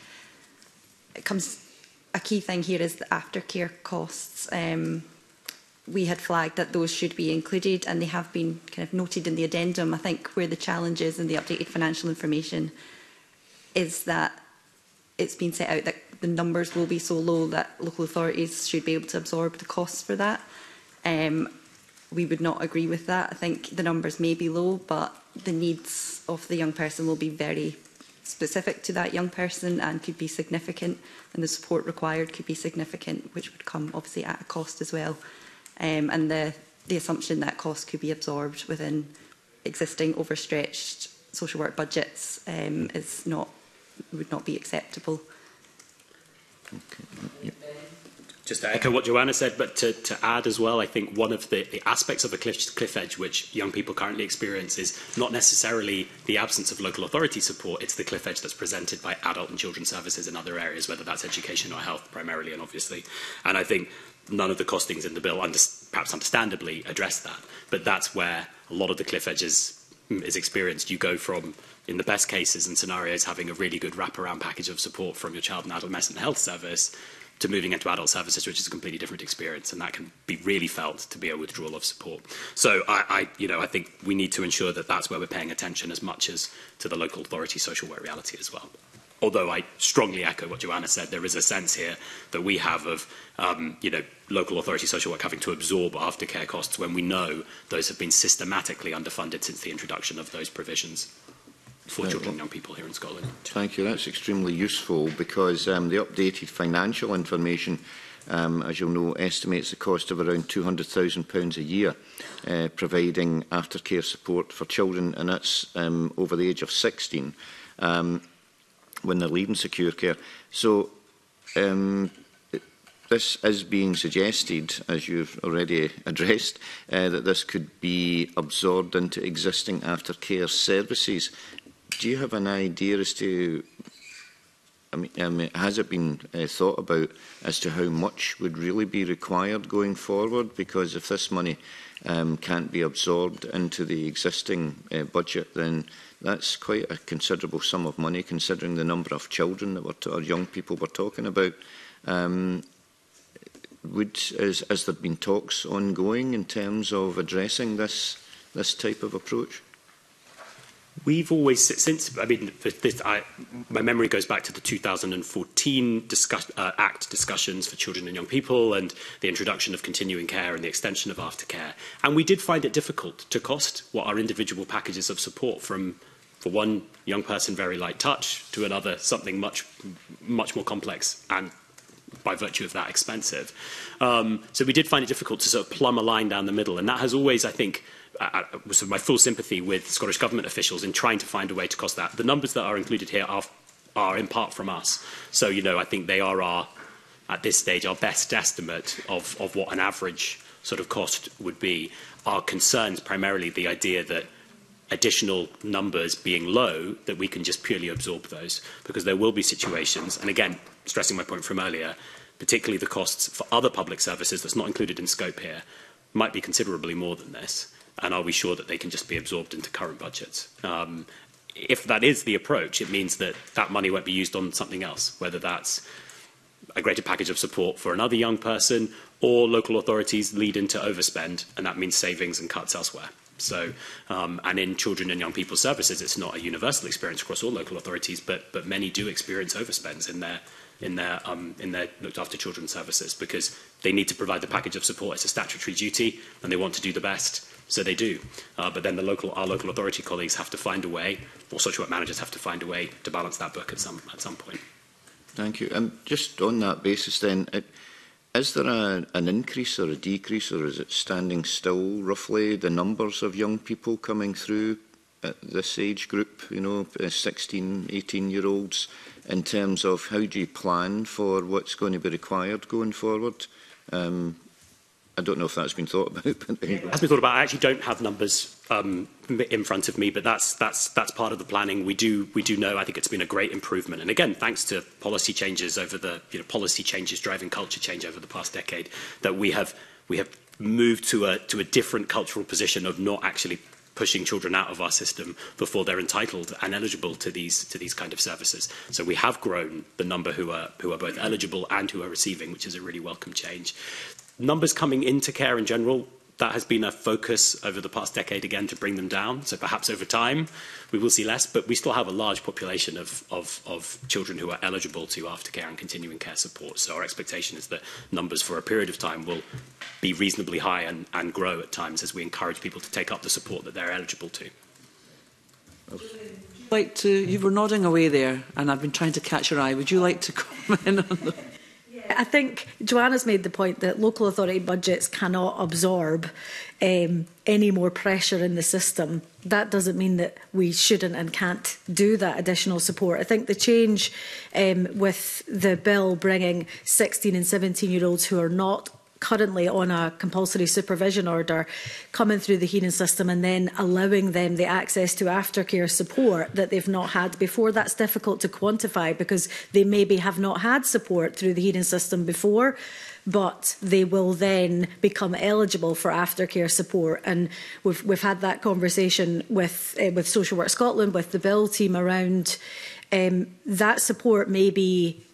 a key thing here is the aftercare costs. We had flagged that those should be included, and they have been kind of noted in the addendum. I think where the challenge is in the updated financial information is that it's been set out that the numbers will be so low that local authorities should be able to absorb the costs for that. We would not agree with that. I think the numbers may be low, but the needs of the young person will be very specific to that young person and could be significant, and the support required could be significant, which would come obviously at a cost as well. And the assumption that costs could be absorbed within existing overstretched social work budgets would not be acceptable. Okay. Yep. Just to echo what Joanna said, but to add as well, I think one of the aspects of the cliff edge which young people currently experience is not necessarily the absence of local authority support, it's the cliff edge that's presented by adult and children's services in other areas, whether that's education or health primarily and obviously. And I think none of the costings in the bill, perhaps understandably, address that. But that's where a lot of the cliff edge is experienced. You go from, in the best cases and scenarios, having a really good wraparound package of support from your child and adolescent health service to moving into adult services, which is a completely different experience, and that can be really felt to be a withdrawal of support. So I think we need to ensure that that's where we're paying attention as much as to the local authority social work reality as well. Although I strongly echo what Joanna said, there is a sense here that we have of, local authority social work having to absorb aftercare costs when we know those have been systematically underfunded since the introduction of those provisions for children and young people here in Scotland. Thank you. That's extremely useful because the updated financial information, as you'll know, estimates the cost of around £200,000 a year, providing aftercare support for children, and that's over the age of 16 when they're leaving secure care. So this is being suggested, as you've already addressed, that this could be absorbed into existing aftercare services. Do you have an idea as to, has it been thought about as to how much would really be required going forward? Because if this money can't be absorbed into the existing budget, then that's quite a considerable sum of money, considering the number of children that or young people we're talking about. Has there been talks ongoing in terms of addressing this type of approach? We've always, since, my memory goes back to the 2014 Act discussions for children and young people and the introduction of continuing care and the extension of aftercare. And we did find it difficult to cost what are individual packages of support from, for one young person, very light touch, to another, something much more complex and by virtue of that expensive. So we did find it difficult to sort of plumb a line down the middle. And that has always, I think, sort of my full sympathy with Scottish Government officials in trying to find a way to cost that. The numbers that are included here are in part from us. So, I think they are at this stage, our best estimate of what an average sort of cost would be. Our concerns primarily the idea that additional numbers being low, that we can just purely absorb those, because there will be situations, and again, stressing my point from earlier, particularly the costs for other public services that's not included in scope here, might be considerably more than this. And are we sure that they can just be absorbed into current budgets? If that is the approach, it means that that money won't be used on something else, whether that's a greater package of support for another young person, or local authorities lead into overspend, and that means savings and cuts elsewhere. So, and in children and young people services, it's not a universal experience across all local authorities, but many do experience overspends in their looked after children services, because they need to provide the package of support. It's a statutory duty, and they want to do the best, so they do. But then our local authority colleagues have to find a way, or social work managers have to find a way to balance that book at some point. Thank you. Just on that basis, then, is there an increase or a decrease, or is it standing still roughly, the numbers of young people coming through at this age group, 16, 18-year-olds, in terms of how do you plan for what's going to be required going forward? I don't know if that's been thought about. It has been thought about. I actually don't have numbers in front of me, but that's part of the planning. We do know. I think it's been a great improvement, and again, thanks to policy changes over the policy changes driving culture change over the past decade, that we have moved to a different cultural position of not actually pushing children out of our system before they're entitled and eligible to these kind of services. So we have grown the number who are both eligible and who are receiving, which is a really welcome change. Numbers coming into care in general, that has been a focus over the past decade again to bring them down. So perhaps over time we will see less, but we still have a large population of children who are eligible to aftercare and continuing care support. So our expectation is that numbers for a period of time will be reasonably high and grow at times as we encourage people to take up the support that they're eligible to. You were nodding away there, and I've been trying to catch your eye. Would you like to comment on that? I think Joanna's made the point that local authority budgets cannot absorb any more pressure in the system. That doesn't mean that we shouldn't and can't do that additional support. I think the change with the bill bringing 16 and 17-year-olds who are not currently on a compulsory supervision order coming through the hearing system and then allowing them the access to aftercare support that they've not had before, that's difficult to quantify because they maybe have not had support through the hearing system before, but they will then become eligible for aftercare support. And we've had that conversation with Social Work Scotland, with the Bill team around that support may be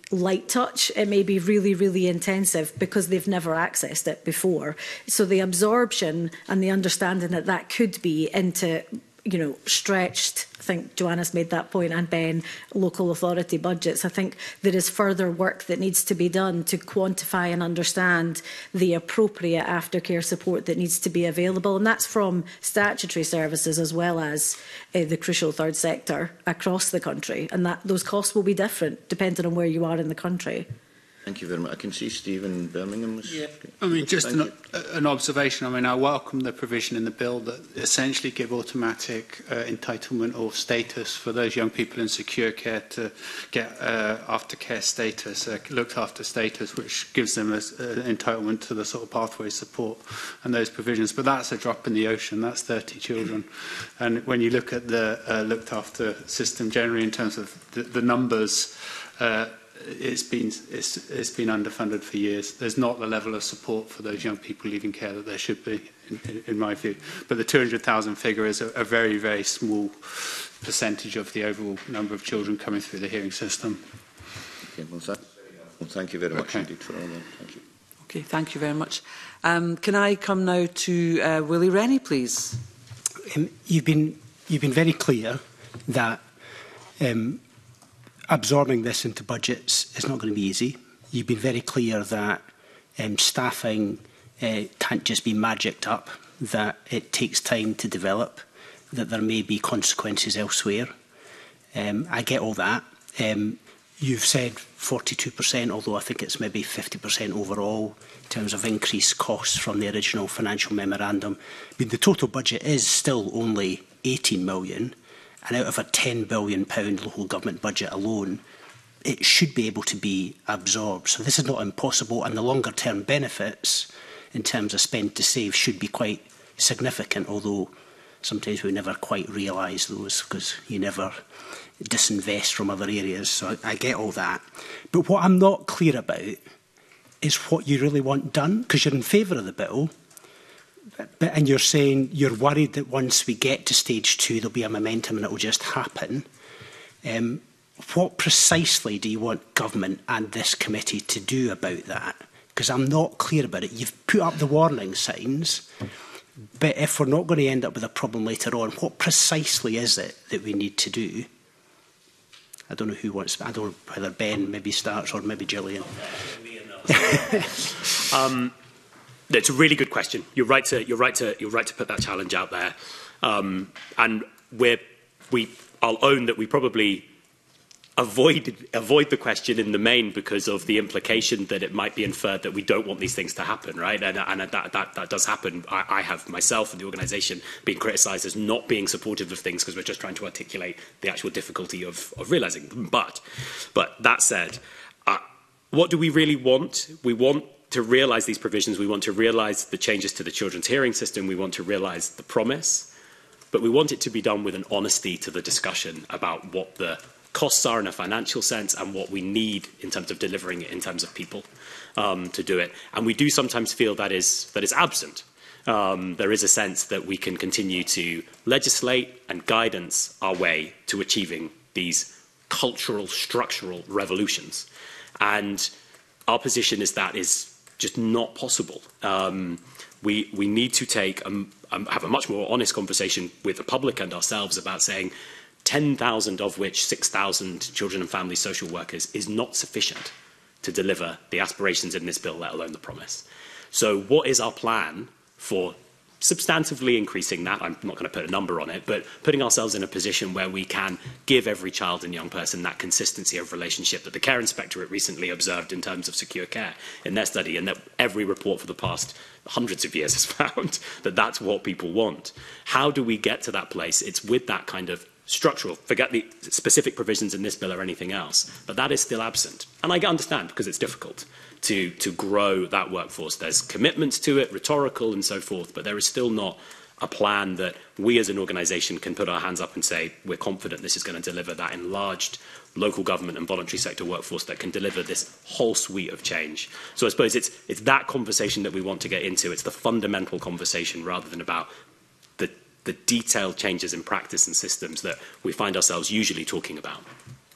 light touch. It may be really, really intensive because they've never accessed it before. So the absorption and the understanding that that could be into, stretched, I think Joanna's made that point, and Ben, local authority budgets. I think there is further work that needs to be done to quantify and understand the appropriate aftercare support that needs to be available. And that's from statutory services as well as the crucial third sector across the country. And those costs will be different depending on where you are in the country. Thank you very much. I can see Stephen Birmingham was... Yeah. I mean, just an observation. I mean, I welcome the provision in the bill that essentially give automatic entitlement or status for those young people in secure care to get aftercare status, looked after status, which gives them an entitlement to the sort of pathway support and those provisions. But that's a drop in the ocean. That's 30 children. And when you look at the looked after system generally in terms of the numbers, it's been underfunded for years. There's not the level of support for those young people leaving care that there should be, in my view. But the 200,000 figure is a very, very small percentage of the overall number of children coming through the hearing system. Okay, well, thank you very much indeed for all that. Thank you. Okay, thank you very much. Can I come now to Willie Rennie, please? You've been very clear that absorbing this into budgets is not going to be easy. You've been very clear that staffing can't just be magicked up, that it takes time to develop, that there may be consequences elsewhere. I get all that. You've said 42%, although I think it's maybe 50% overall in terms of increased costs from the original financial memorandum. I mean, the total budget is still only 18 million. And out of a £10 billion local government budget alone, it should be able to be absorbed. So this is not impossible, and the longer-term benefits in terms of spend to save should be quite significant, although sometimes we never quite realise those because you never disinvest from other areas. So I get all that. But what I'm not clear about is what you really want done, because you're in favour of the bill, and you're saying you're worried that once we get to stage 2, there'll be a momentum and it will just happen. What precisely do you want government and this committee to do about that? Because I'm not clear about it. You've put up the warning signs, but if we're not going to end up with a problem later on, what precisely is it that we need to do? I don't know who wants. I don't know whether Ben maybe starts or maybe Gillian. It's a really good question. You're right to put that challenge out there, and I'll own that we probably avoid the question in the main because of the implication that it might be inferred that we don't want these things to happen, right? And that does happen. I have myself and the organisation been criticised as not being supportive of things because we're just trying to articulate the actual difficulty of realising them. But that said, what do we really want? We want to realise these provisions, we want to realise the changes to the children's hearing system, we want to realise the promise, but we want it to be done with an honesty to the discussion about what the costs are in a financial sense and what we need in terms of delivering it in terms of people to do it. And we do sometimes feel that is absent. There is a sense that we can continue to legislate and guidance our way to achieving these cultural, structural revolutions. And our position is that is just not possible. We need to have a much more honest conversation with the public and ourselves about saying 10,000 of which 6,000 children and family social workers is not sufficient to deliver the aspirations in this bill, let alone the promise. So what is our plan for substantively increasing that? I'm not going to put a number on it, but putting ourselves in a position where we can give every child and young person that consistency of relationship that the Care Inspectorate recently observed in terms of secure care in their study, and that every report for the past hundreds of years has found that that's what people want. How do we get to that place? It's with that kind of structural, forget the specific provisions in this bill or anything else, but that is still absent. And I understand because it's difficult to grow that workforce. There's commitments to it, rhetorical and so forth, but there is still not a plan that we as an organisation can put our hands up and say, we're confident this is going to deliver that enlarged local government and voluntary sector workforce that can deliver this whole suite of change. So I suppose it's that conversation that we want to get into. It's the fundamental conversation rather than about the detailed changes in practice and systems that we find ourselves usually talking about.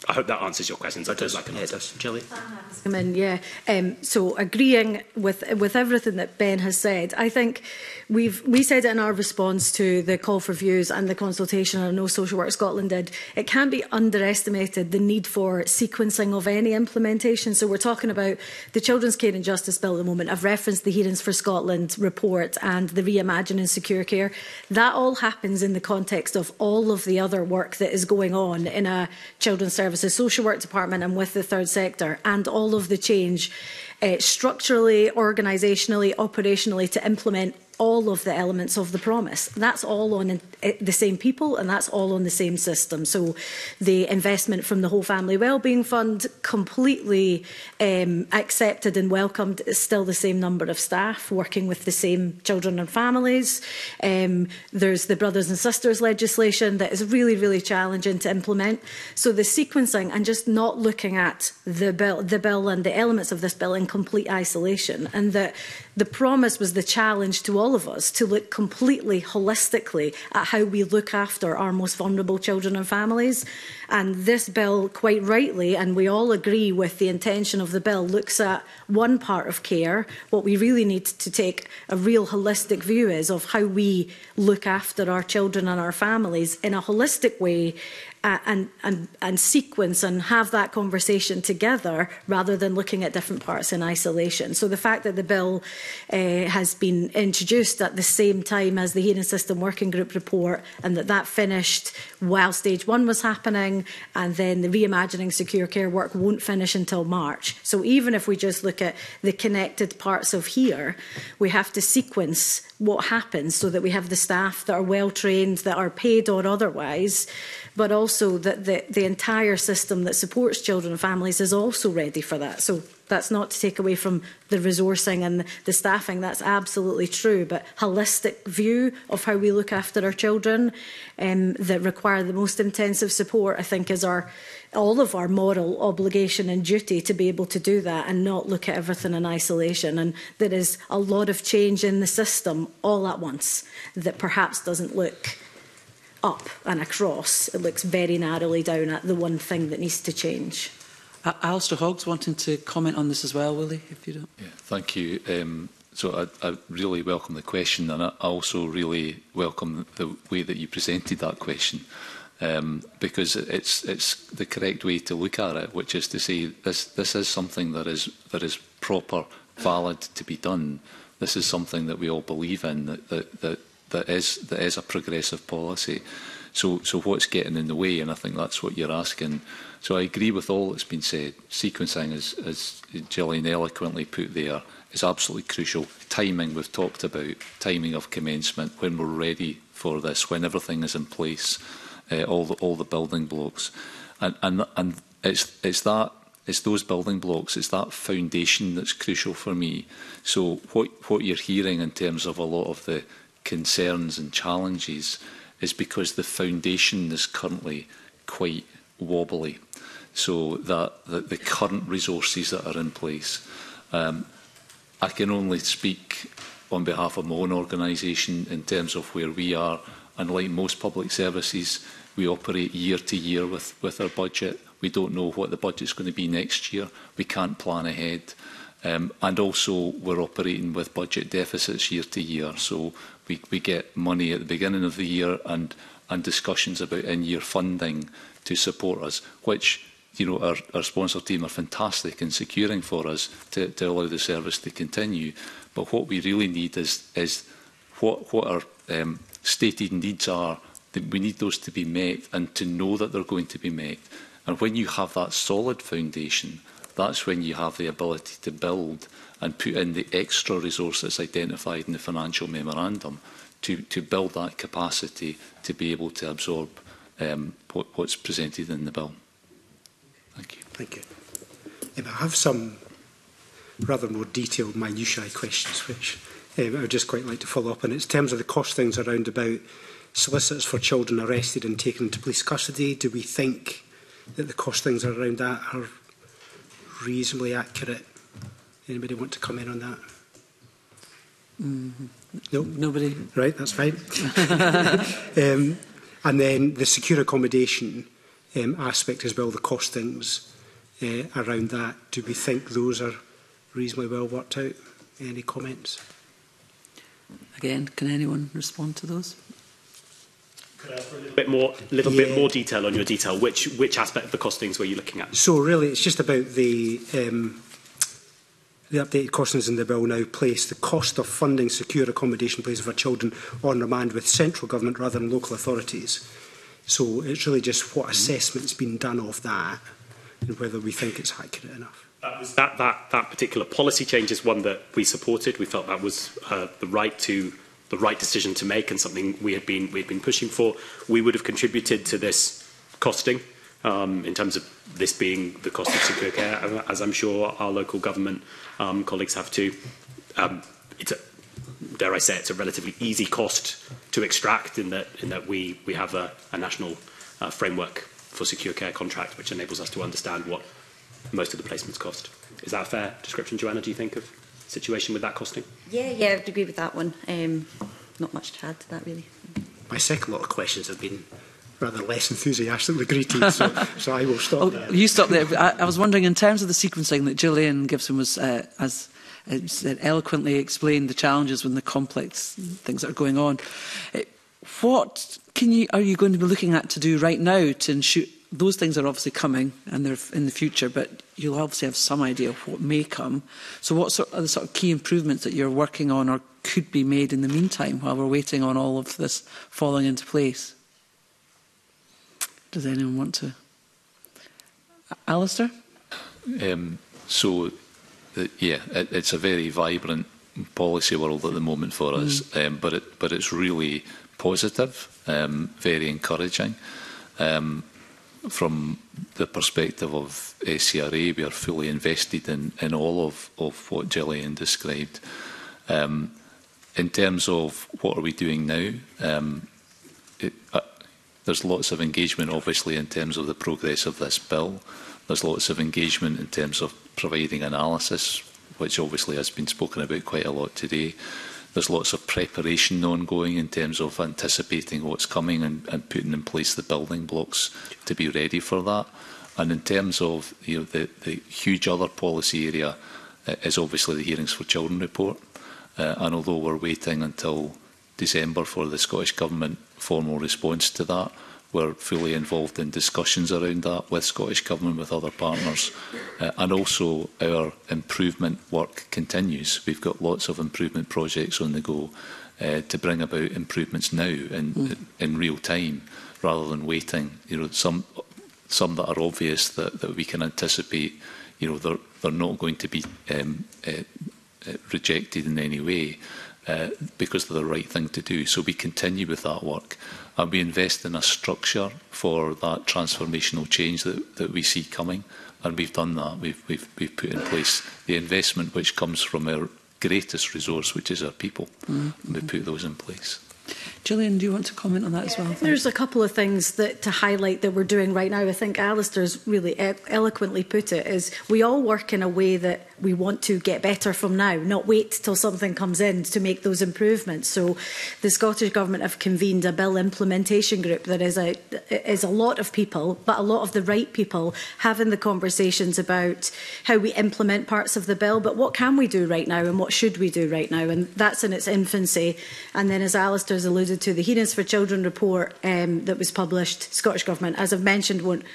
I hope that answers your questions. I don't like an answer. Gilly. Come in, yeah. So agreeing with everything that Ben has said, I think we said it in our response to the call for views and the consultation, I know Social Work Scotland did, it can't be underestimated the need for sequencing of any implementation. So we're talking about the Children's Care and Justice Bill at the moment. I've referenced the Hearings for Scotland report and the Reimagining Secure Care. That all happens in the context of all of the other work that is going on in a children's services social work department and with the third sector, and all of the change structurally, organisationally, operationally to implement all of the elements of the promise. That's all on the same people and that's all on the same system. So the investment from the Whole Family Wellbeing Fund, completely accepted and welcomed. It's still the same number of staff working with the same children and families. There's the Brothers and Sisters legislation that is really, really challenging to implement. So the sequencing and just not looking at the bill and the elements of this bill in complete isolation, and that the promise was the challenge to all of us to look completely holistically at how we look after our most vulnerable children and families. And this bill, quite rightly, and we all agree with the intention of the bill, looks at one part of care. What we really need to take a real holistic view is of how we look after our children and our families in a holistic way, and sequence and have that conversation together rather than looking at different parts in isolation. So the fact that the bill has been introduced at the same time as the Hearing System Working Group report, and that finished while stage 1 was happening, and then the Reimagining Secure Care work won't finish until March. So even if we just look at the connected parts of here, we have to sequence what happens so that we have the staff that are well trained, that are paid or otherwise, but also that the entire system that supports children and families is also ready for that. So that's not to take away from the resourcing and the staffing, that's absolutely true, but holistic view of how we look after our children that require the most intensive support, I think is all of our moral obligation and duty to be able to do that and not look at everything in isolation. And there is a lot of change in the system all at once that perhaps doesn't look up and across. It looks very narrowly down at the one thing that needs to change. Alistair Hoggs wanting to comment on this as well, will he, if you don't? Yeah, thank you. So I really welcome the question, and I also really welcome the way that you presented that question, because it's the correct way to look at it, which is to say this is something that is proper, valid to be done. This is something that we all believe in, that is a progressive policy. So what's getting in the way? And I think that's what you're asking. So I agree with all that's been said. Sequencing, as Gillian eloquently put there, is absolutely crucial. Timing, we've talked about, timing of commencement, when we're ready for this, when everything is in place, all the building blocks. And it's those building blocks, it's that foundation that's crucial for me. So what you're hearing in terms of a lot of the concerns and challenges is because the foundation is currently quite wobbly. So that the current resources that are in place, I can only speak on behalf of my own organisation in terms of where we are. And like most public services, we operate year to year with our budget. We don't know what the budget's going to be next year. We can't plan ahead. And also we're operating with budget deficits year to year. So we get money at the beginning of the year and discussions about in-year funding to support us, which our sponsor team are fantastic in securing for us to allow the service to continue. But what we really need is what our stated needs are. That we need those to be met and to know that they're going to be met. And when you have that solid foundation, that's when you have the ability to build and put in the extra resources identified in the financial memorandum to build that capacity to be able to absorb what's presented in the bill. Thank you. Thank you. I have some rather more detailed minutiae questions, which I would just quite like to follow up on. It's in terms of the costings around about solicitors for children arrested and taken into police custody. Do we think that the costings around that are reasonably accurate? Anybody want to comment on that? No? Nobody? Right, that's fine. And then the secure accommodation, aspect as well, the costings around that. Do we think those are reasonably well worked out? Any comments? Again, can anyone respond to those? Could I ask for a little bit more detail on your detail? Which aspect of the costings were you looking at? So really, it's just about the updated costings in the bill now place the cost of funding secure accommodation places for children on remand with central government rather than local authorities. So it's really just what assessment's been done of that and whether we think it's accurate enough. That particular policy change is one that we supported. We felt that was the right decision to make and something we had been pushing for. We would have contributed to this costing in terms of this being the cost of secure care, as I'm sure our local government colleagues have too. Dare I say, it's a relatively easy cost to extract in that we have a national framework for secure care contract, which enables us to understand what most of the placements cost. Is that a fair description, Joanna, do you think, of the situation with that costing? Yeah, I would agree with that one. Not much to add to that, really. My second lot of questions have been rather less enthusiastically greeted, so I will stop there. You stop there. I was wondering, in terms of the sequencing that Gillian Gibson was, as said, eloquently explained the challenges with the complex things that are going on. What are you going to be looking at to do right now to ensure those things are obviously coming and they're in the future, but you'll obviously have some idea of what may come. So what are the sort of key improvements that you're working on or could be made in the meantime while we're waiting on all of this falling into place? Does anyone want to? Alistair? It's a very vibrant policy world at the moment for us, but it's really positive, very encouraging. From the perspective of SCRA, we are fully invested in all of what Gillian described. In terms of what are we doing now, there's lots of engagement, obviously, in terms of the progress of this bill. There's lots of engagement in terms of providing analysis, which obviously has been spoken about quite a lot today. There's lots of preparation ongoing in terms of anticipating what's coming and putting in place the building blocks to be ready for that. And in terms of the huge other policy area is obviously the Hearings for Children report. And although we're waiting until December for the Scottish Government formal response to that, we're fully involved in discussions around that with Scottish Government, with other partners, and also our improvement work continues. We've got lots of improvement projects on the go to bring about improvements now in real time, rather than waiting. Some that are obvious that we can anticipate. They're not going to be rejected in any way. Because they're the right thing to do. So we continue with that work and we invest in a structure for that transformational change that we see coming, and we've done that. We've put in place the investment which comes from our greatest resource, which is our people. And we put those in place. Gillian, do you want to comment on that as well? There's a couple of things to highlight that we're doing right now. I think Alistair's really eloquently put it, is we all work in a way that we want to get better from now, not wait till something comes in to make those improvements. So the Scottish Government have convened a bill implementation group that is a lot of people, but a lot of the right people, having the conversations about how we implement parts of the bill, but what can we do right now and what should we do right now? And that's in its infancy. And then, as Alistair's alluded to, the Hearings for Children report that was published, Scottish Government, as I've mentioned, won't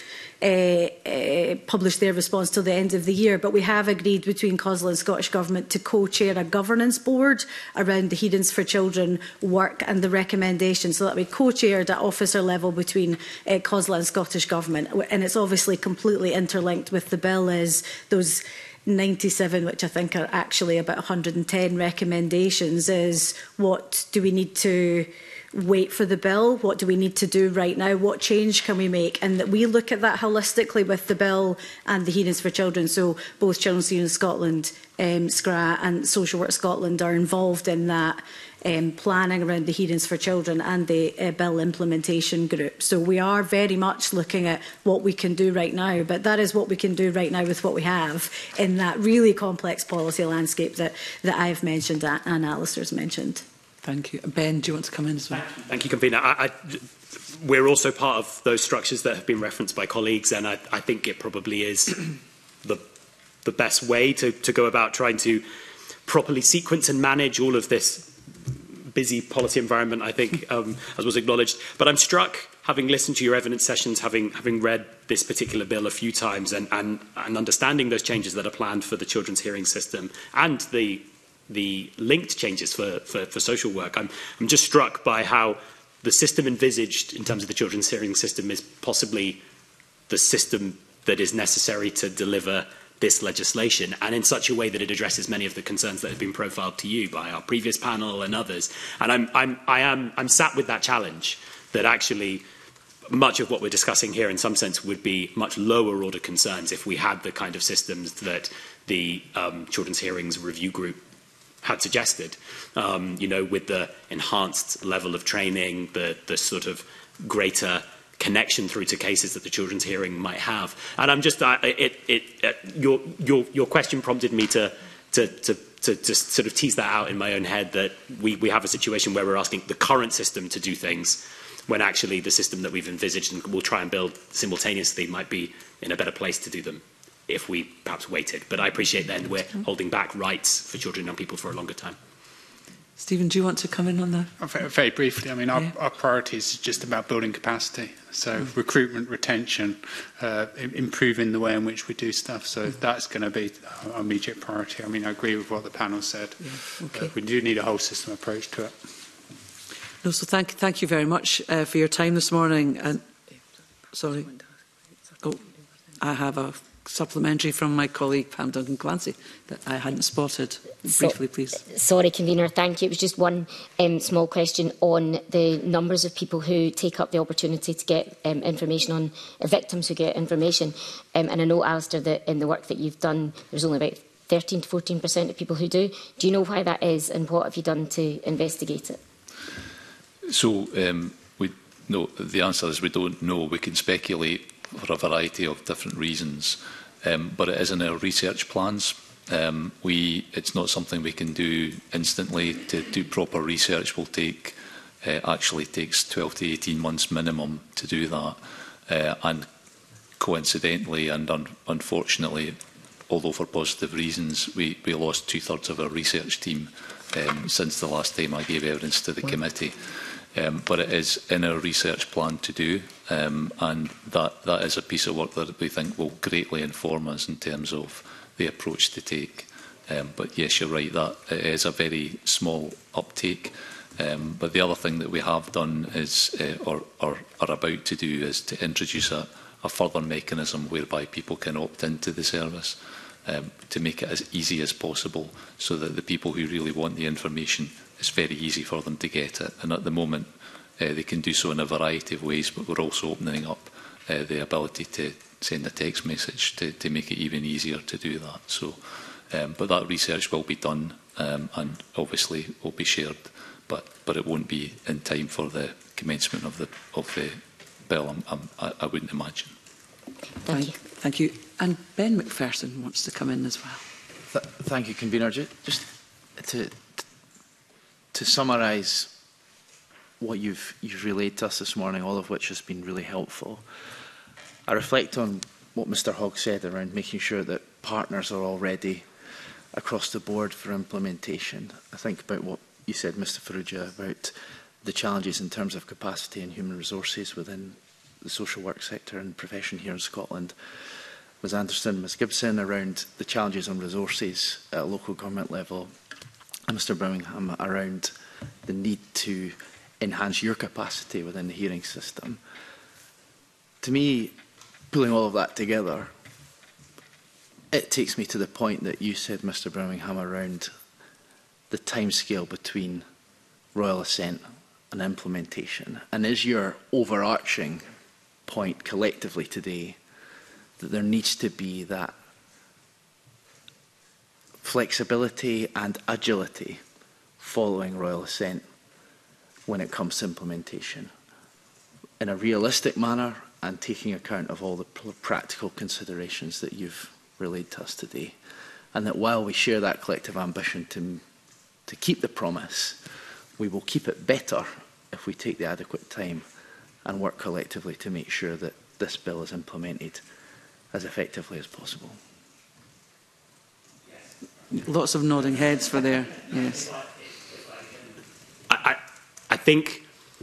publish their response till the end of the year, but we have agreed between COSLA and Scottish Government to co-chair a governance board around the Hearings for Children work and the recommendations, so that we co-chaired at officer level between COSLA and Scottish Government. And it's obviously completely interlinked with the bill, is those 97, which I think are actually about 110 recommendations, is what do we need to wait for the bill? What do we need to do right now? What change can we make? And that we look at that holistically with the bill and the Hearings for Children. So both Children's Union Scotland, SCRA and Social Work Scotland are involved in that planning around the Hearings for Children and the bill implementation group. So we are very much looking at what we can do right now, but that is what we can do right now with what we have in that really complex policy landscape that I've mentioned and Alistair's mentioned. Thank you. Ben, do you want to come in as well? Thank you, Convener. we're also part of those structures that have been referenced by colleagues, and I think it probably is the best way to go about trying to properly sequence and manage all of this busy policy environment, I think, as was acknowledged. But I'm struck, having listened to your evidence sessions, having read this particular bill a few times and understanding those changes that are planned for the children's hearing system and the linked changes for social work. I'm just struck by how the system envisaged in terms of the children's hearing system is possibly the system that is necessary to deliver this legislation, and in such a way that it addresses many of the concerns that have been profiled to you by our previous panel and others. And I'm sat with that challenge that actually much of what we're discussing here in some sense would be much lower order concerns if we had the kind of systems that the Children's Hearings Review Group had suggested, you know, with the enhanced level of training, the sort of greater connection through to cases that the children's hearing might have. And I'm just, your question prompted me to just sort of tease that out in my own head, that we have a situation where we're asking the current system to do things when actually the system that we've envisaged and will try and build simultaneously might be in a better place to do them if we perhaps waited. But I appreciate then we're holding back rights for children and young people for a longer time. Stephen, do you want to come in on that? Very briefly, I mean, our priorities is just about building capacity. So recruitment, retention, improving the way in which we do stuff. So that's going to be our immediate priority. I mean, I agree with what the panel said. Yeah. Okay. We do need a whole system approach to it. No, so thank you very much for your time this morning. And sorry, I have a supplementary from my colleague Pam Duncan-Clancy that I hadn't spotted. Briefly, please. Sorry, Convener, thank you. It was just one small question on the numbers of people who take up the opportunity to get information on victims who get information. And I know, Alistair, that in the work that you've done, there's only about 13 to 14% of people who do. Do you know why that is, and what have you done to investigate it? So, no, the answer is we don't know. We can speculate for a variety of different reasons, but it is in our research plans. It's not something we can do instantly. To do proper research will take, actually takes 12 to 18 months minimum to do that. And coincidentally and unfortunately, although for positive reasons, we lost 2/3 of our research team since the last time I gave evidence to the committee. But it is in our research plan to do, and that is a piece of work that we think will greatly inform us in terms of the approach to take. But yes, you're right, that it is a very small uptake. But the other thing that we have done is, or are about to do, is to introduce a further mechanism whereby people can opt into the service, to make it as easy as possible, so that the people who really want the information, it's very easy for them to get it. And at the moment, they can do so in a variety of ways, but we're also opening up the ability to send a text message to make it even easier to do that. So, but that research will be done, and obviously will be shared, but it won't be in time for the commencement of the bill, I wouldn't imagine. Thank you. Thank you. And Ben McPherson wants to come in as well. Thank you, Convener. Just to summarise what you've relayed to us this morning, all of which has been really helpful. I reflect on what Mr Hogg said around making sure that partners are all ready across the board for implementation. I think about what you said, Mr Farrugia, about the challenges in terms of capacity and human resources within the social work sector and profession here in Scotland. Ms Anderson, Ms Gibson, around the challenges on resources at a local government level, and Mr Birmingham around the need to enhance your capacity within the hearing system. To me, pulling all of that together, it takes me to the point that you said, Mr Birmingham, around the timescale between royal assent and implementation. And is your overarching point collectively today that there needs to be that flexibility and agility following royal assent when it comes to implementation, in a realistic manner and taking account of all the practical considerations that you've relayed to us today, and that while we share that collective ambition to keep the promise, we will keep it better if we take the adequate time and work collectively to make sure that this bill is implemented as effectively as possible. Lots of nodding heads for there. Yes. I think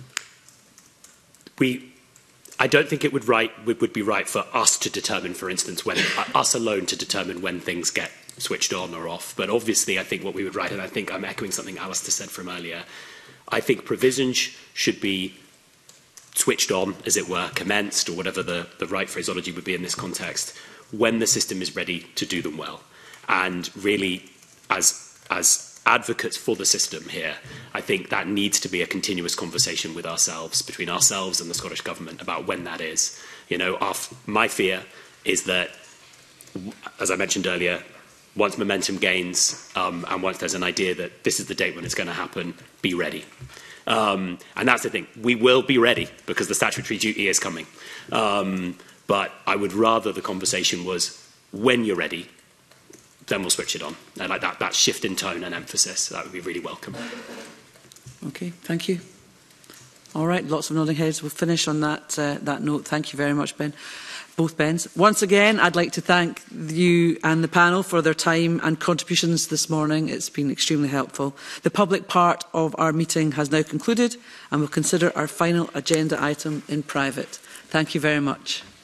I don't think it would be right for us to determine, for instance, when us alone to determine when things get switched on or off. But obviously, I think what we would write, and I think I'm echoing something Alistair said from earlier, I think provisions should be switched on, as it were, commenced, or whatever the right phraseology would be in this context, when the system is ready to do them well. And really, as advocates for the system here, I think that needs to be a continuous conversation with ourselves, between ourselves and the Scottish Government, about when that is. You know, my fear is that, as I mentioned earlier, once momentum gains and once there's an idea that this is the date when it's going to happen, be ready. And that's the thing. We will be ready because the statutory duty is coming. But I would rather the conversation was, when you're ready, then we'll switch it on. And like that shift in tone and emphasis, that would be really welcome. Okay, thank you. All right, lots of nodding heads. We'll finish on that note. Thank you very much, Ben. Both Bens. Once again, I'd like to thank you and the panel for their time and contributions this morning. It's been extremely helpful. The public part of our meeting has now concluded, and we'll consider our final agenda item in private. Thank you very much.